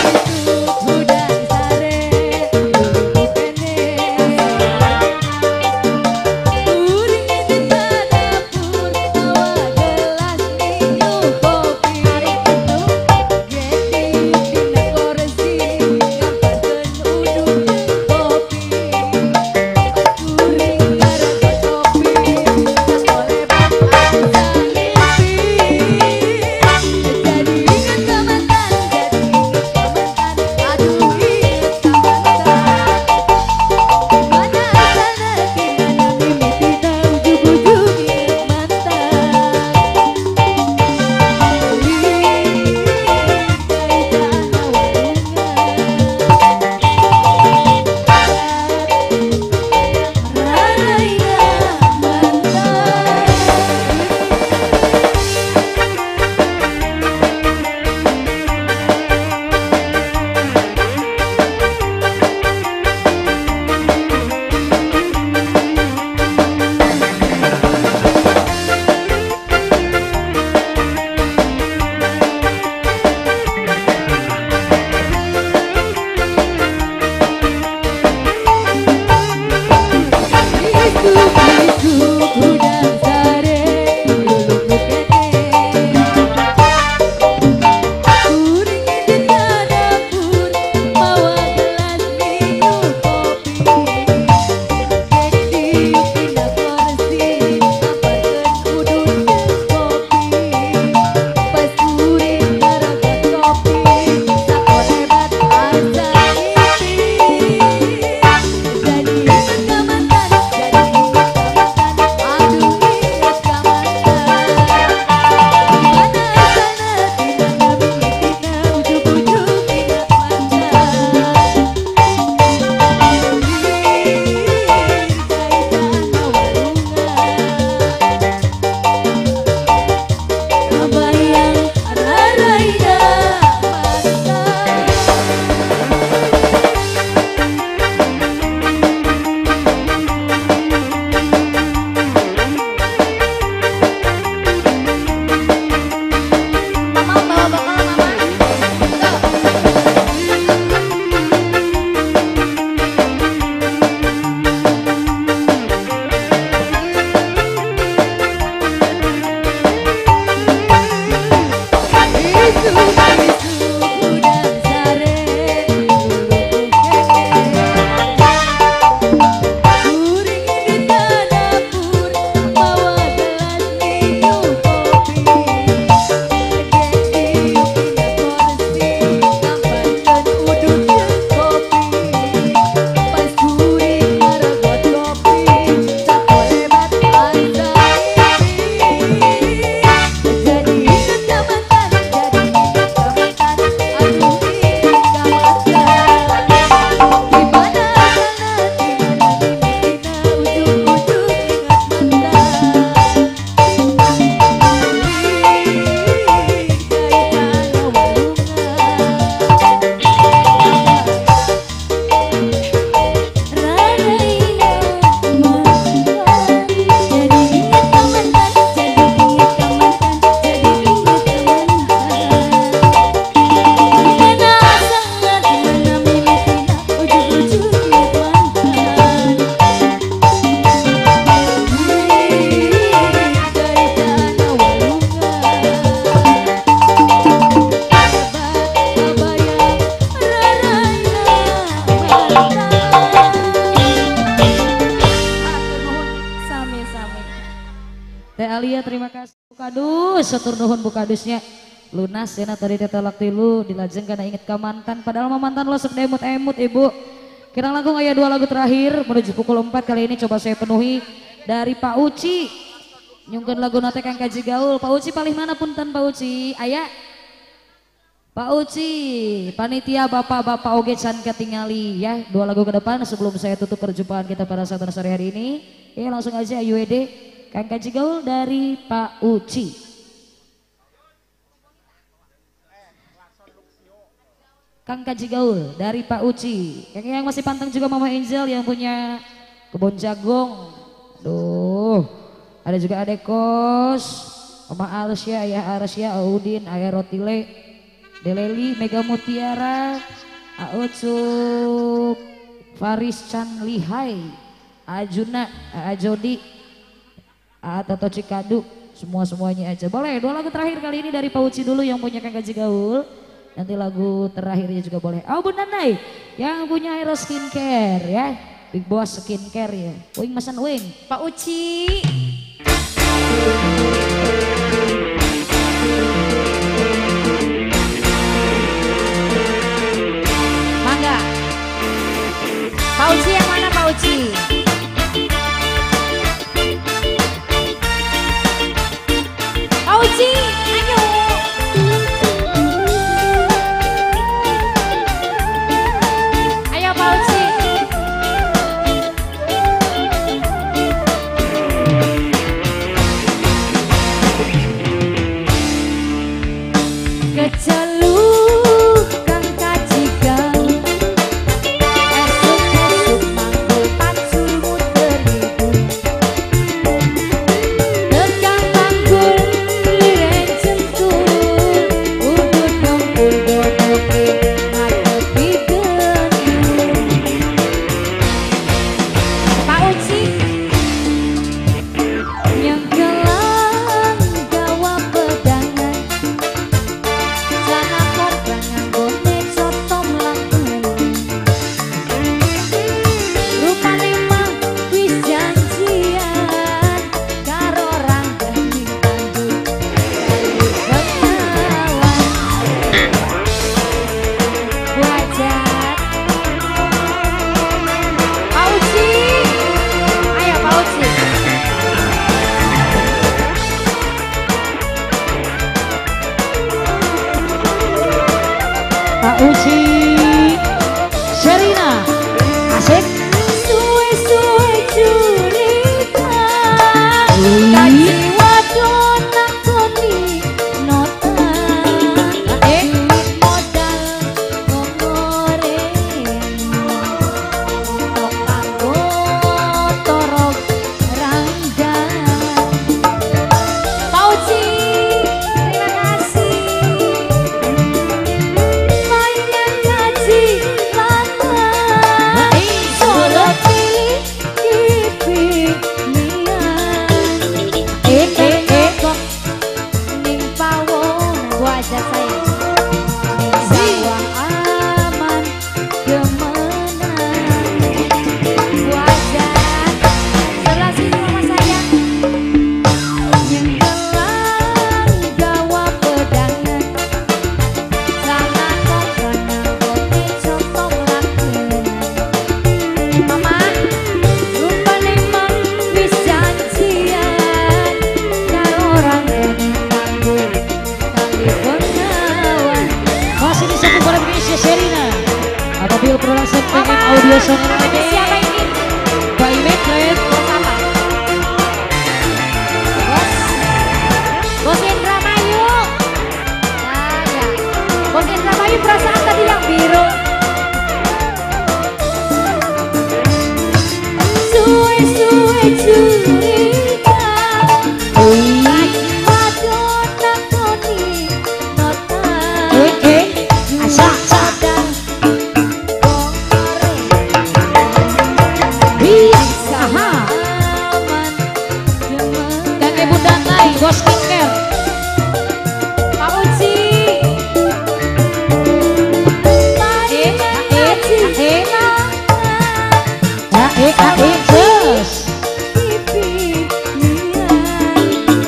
Teh Alia terima kasih. Bukadus, satur nuhun bukadusnya. Lunas ya tadi teh lakti lu dilajeng karena inget ke mantan. Padahal mah mantan lo sok emut-emut ibu. Kirang langkung aya 2 lagu terakhir menuju pukul 4 kali ini coba saya penuhi dari Pak Uci. Nyungkeun lagu nate Kang Kaji Gaul. Pak Uci paling mana punten Pak Uci? Aya Pak Uci, panitia bapak-bapak oge can ketingali ya. 2 lagu ke depan sebelum saya tutup perjumpaan kita pada saat sore hari ini. Ya langsung aja UED Kang Kaji Gaul dari Pak Uci. Kang Kaji Gaul dari Pak Uci. Yang masih pantang juga Mama Angel yang punya kebun jagung. Aduh, ada juga Adek Kos, Mama Arsya, Ayah Arsya, Audin, Ayah Rotile, Deleli, Mega Mutiara, Aucuk, Faris Chan Lihai, Ajuna, Ajodi, Tato Cikadu, semuanya aja. Boleh 2 lagu terakhir kali ini dari Pak Uci dulu yang punya Kang Kaji Gaul. Nanti lagu terakhirnya juga boleh. Oh Bunda Nai yang punya Hero Skincare ya. Big Boss Skincare ya. Wing Masan Wing. Pak Uci. Mangga. Pak Uci yang mana Pak Uci? Pak Uci, ayo. Ayo Pak Uci. Keceluk Kang Kaji Gaul. Esuk-esuk manggul pacu muter hidung. Tekan panggul liren centul. Udut dongkul dodoke ngadepi gendul. Pak Uci nyengkelan gawa pedangan. Sana korban nganggone coto mlakuan. Rupane mah wis janjian karo Rangga ning Bandung kali Bengawan. Wajar Pak Uci. Ayo Pak Uci. Pak Uci, Sherina, asik. Suwe-suwe curita kaji wadon nakoni nota. Duit modal ngoreng untuk kanggo torok Rangga. Pak Uci, terima kasih. Mainan ngaji lama solo pilih kipinian. Kok ning pawon gua aja sayang. Ning sawah aman gemenan. Gua aja sebelah sini mama sayang. Nyengkelan gawa pedangan. Sana korban nganggone coto mlakuan. Mama, rupane mang wis janjian karo Rangga ning Bandung kali Bengawan. Masih disambung bareng Indonesia Sherina. Apabila Production pengen audio song Ada siapa ini? by Medred. Bos apa? Bos Indramayu. Nah ya, Bos Indramayu perasaan tadi yang biru. Suwe-suwe curita kaji wadon nakoni nota. Asa, asa. Dan kongore Bisa, ha. aman gemenan. Kakek Bunda Nai, Bos Skincare. Pak Uci. Mainan ngaji lama Ae, ae, just. kipinian.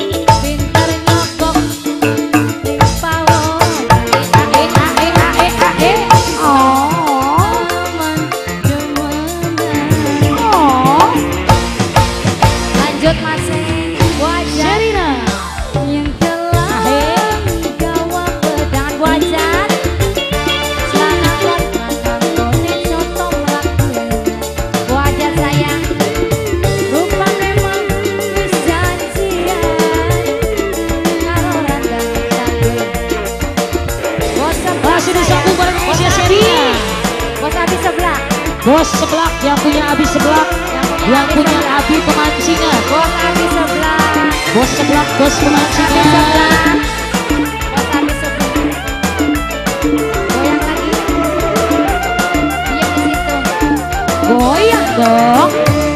Bos seblak yang punya Abi seblak, yang punya Abi pemancingan. Bos Abi sebelah. Bos seblak, bos pemancingan. Bos Abi sebelah. Goyang lagi. Diam di situ. Goyang dong.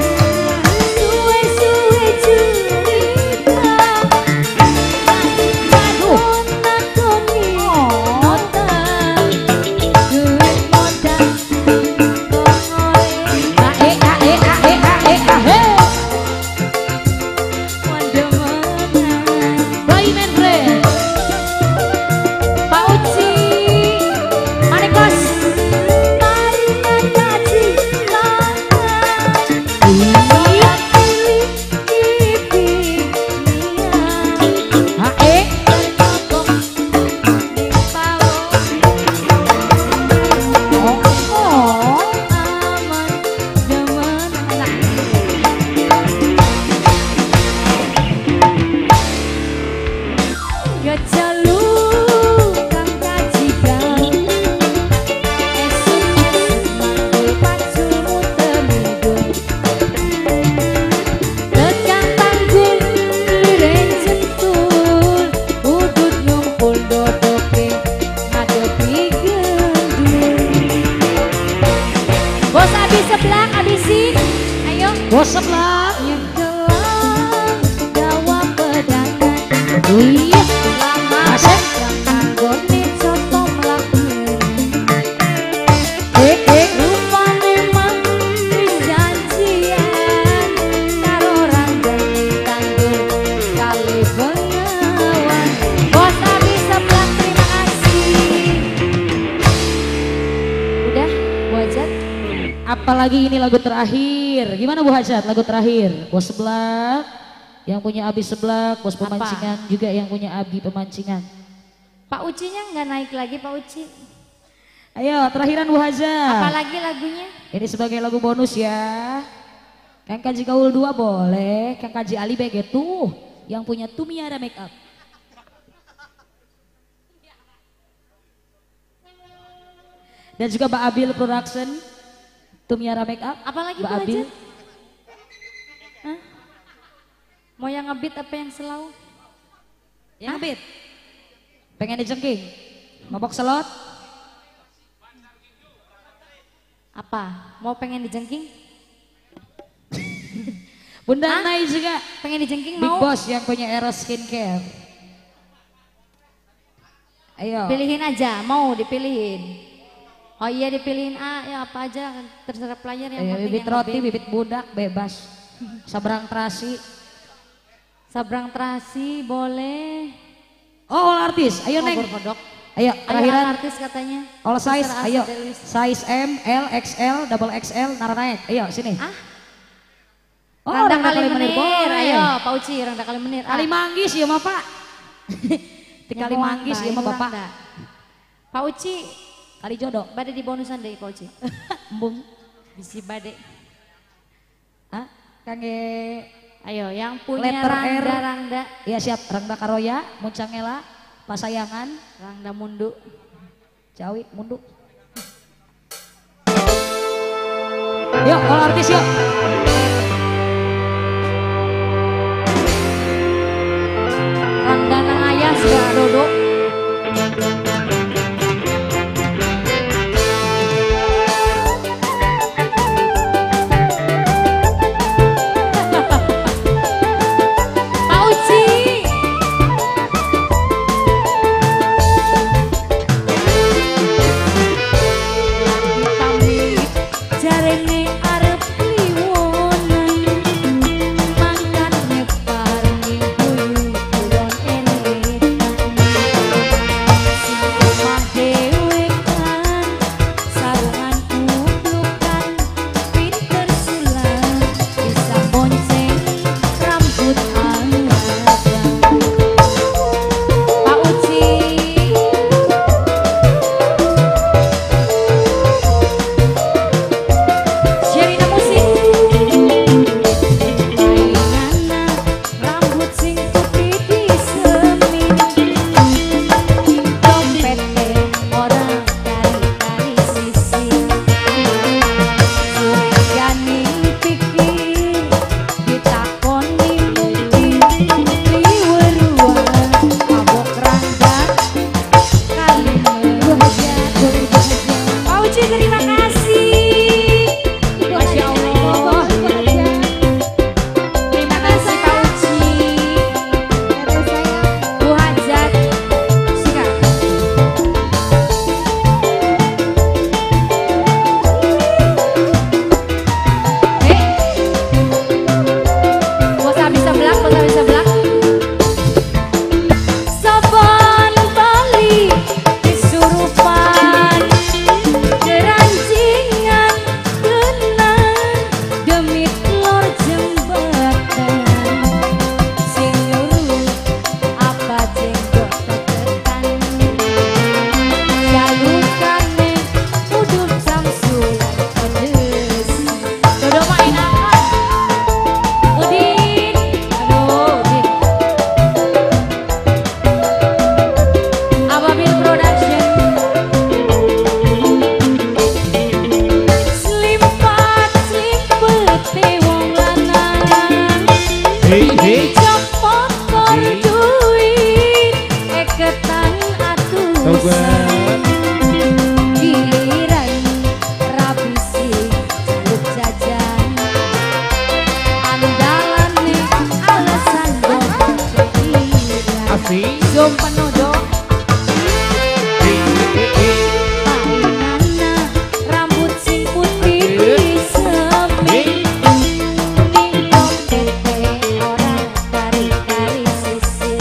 Suwe-suwe cerita Aduh. nakoni otak duit modal kongore Ae ae ae ae ae. wanda-wanda Boy Mendre. Pak Uci. Manikos. maringan kaji Ae. Oh, oh. Bos Abi sebelah, abisi. Ayo. Bos seblak. Iya, Asik. goni soto melakukan Eh. rupane mang janjian karo ranggan tanggul kali bengawan. Bos Abi sebelah, terima kasih. Udah, Bu Hajat. Apalagi ini lagu terakhir. Gimana Bu Hajat lagu terakhir? Bos seblak, yang punya Abi seblak, bos pemancingan juga yang punya Abi pemancingan. Pak Ucinya nggak naik lagi Pak Uci. Ayo terakhiran Bu Hajat. Apalagi lagunya? Ini sebagai lagu bonus ya. Kang Kaji Gaul 2 boleh, Kang Kaji Ali BG tuh yang punya Tumiara Make Up. Dan juga Mbak Abil Production, Tumiara Make Up. Apalagi Mbak Bu Abil. Hajat? Hah? Mau yang ngebit apa yang selau? Yang ngebit. Pengen dijengking. Mabok selot. Apa? Mau pengen dijengking? Bunda Hah? Nai juga. Pengen dijengking Big mau? Boss yang punya Eros Skincare. Ayo. Pilihin aja, mau dipilihin. Oh iya dipilihin ya apa aja terserah player yang penting Bibit yang roti, ngebit. bibit budak bebas. Sabrang terasi. Sabrang terasi boleh. Oh, all artis. Ayo Neng. Berkodok. Ayo, Ayo terakhiran. artis katanya. All size, Terserah ayo. Asa Delis. Size M, L, XL, double XL, nara naik. Ayo sini. Ah, Oh, Rangda Rangda kali menir. boleh. Ayo Pak Uci, Rangda kali menir. Kali manggis ya mah Pak. Di Yang kali mau manggis Rangda, ya mah ini Bapak. Rangda. Pak Uci, Kali jodoh. bade di bonusan deh Pak Uci. Embung. Bisi bade. Hah? Kangge. Ayo yang punya Letter R. Rangda. Iya siap. Rangda Karoya, Muncangela, Pasayangan, Rangda Mundu. Jawi, Mundu. Yuk, all artis yuk. Rangda nang ayah sudah dodo. Pak Uci. Jarene arep liwat bosan. Giliran rabisi jaluk jajan, andalan nih alasan dompet kehilangan. Asik. Jom penuh dong. Paringanna rambut sing putih semi, ning dompet orang kari-kari sisir.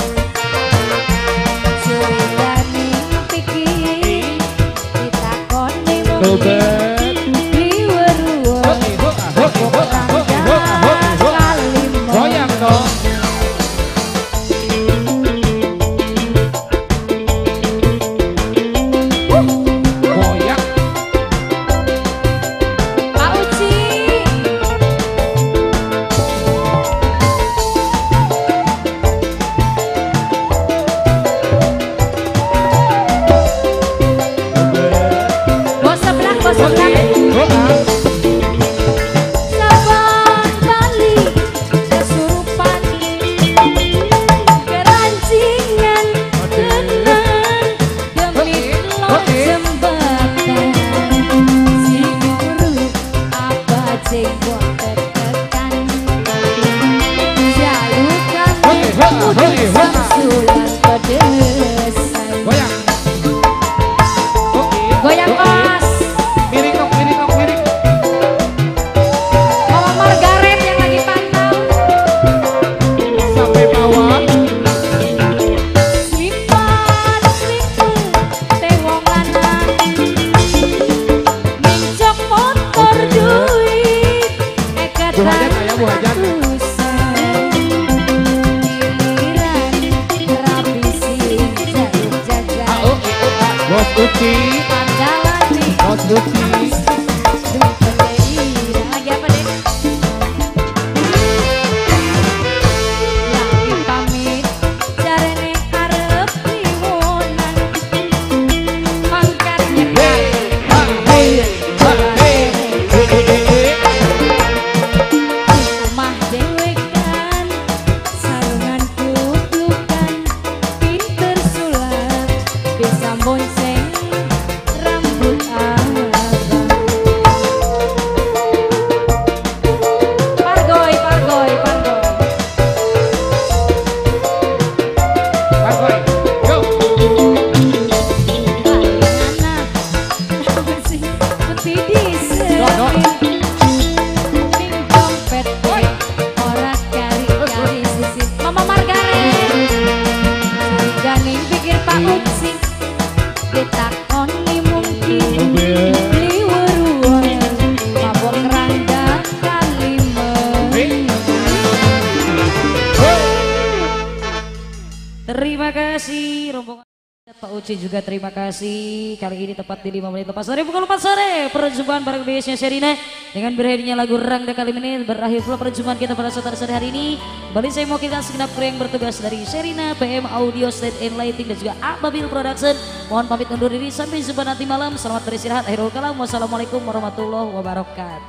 Curigane pikir ditakoni mung liweruan kalimong. Goyang dong. Goyang. Pak Uci. Bos sebelah, bos sebelah. Saban Bali kesurupan, kerancingan tenang demi lo jembatan. Si guru apa jenggot tertekan, jalukan pemuda samsulan pedesan. Goyang. Goyang kos. Miring dong, miring dong, miring. Mama Margaret yang lagi pantau. Sampai bawah. Slipan slipu tewong lanang, mincok motor duit Bu Hajat, ayah, Bu Hajat. ratusan. Giliran rabisi jaluk jajan, Bos Uci. andalan nih Bos Uci. dompet kehilangan. Lagi apa deh? Lagi pamit jarene arep liwonan, mangkat nyekak rumah dewekan, sarungan kuplukan, pinter sulap, bisa bonceng rambut abang. Pargoy, pargoy, pargoy. Pargoy. Go. Palinganna rabisi putih disemin, ning dompet ora kari-kari sisir. Mama Margaret ganing pikir Pak Uci, ditakoni mungkin liweruan mabok rangga kalimeng. Terima kasih rombongan Pak Uci juga terima kasih. Kali ini tepat di 5 menit lepas dari pukul 4 sore. Perjumpaan bareng BS-nya Sherina dengan berakhirnya lagu Rangda kali ini berakhir pula perjumpaan kita pada sore hari ini. Kembali saya mau kita segenap kru yang bertugas dari Sherina, PM Audio, State and Lighting dan juga Ababil Production. Mohon pamit undur diri sampai jumpa nanti malam. Selamat beristirahat. Akhirul kalam. Wassalamualaikum warahmatullahi wabarakatuh.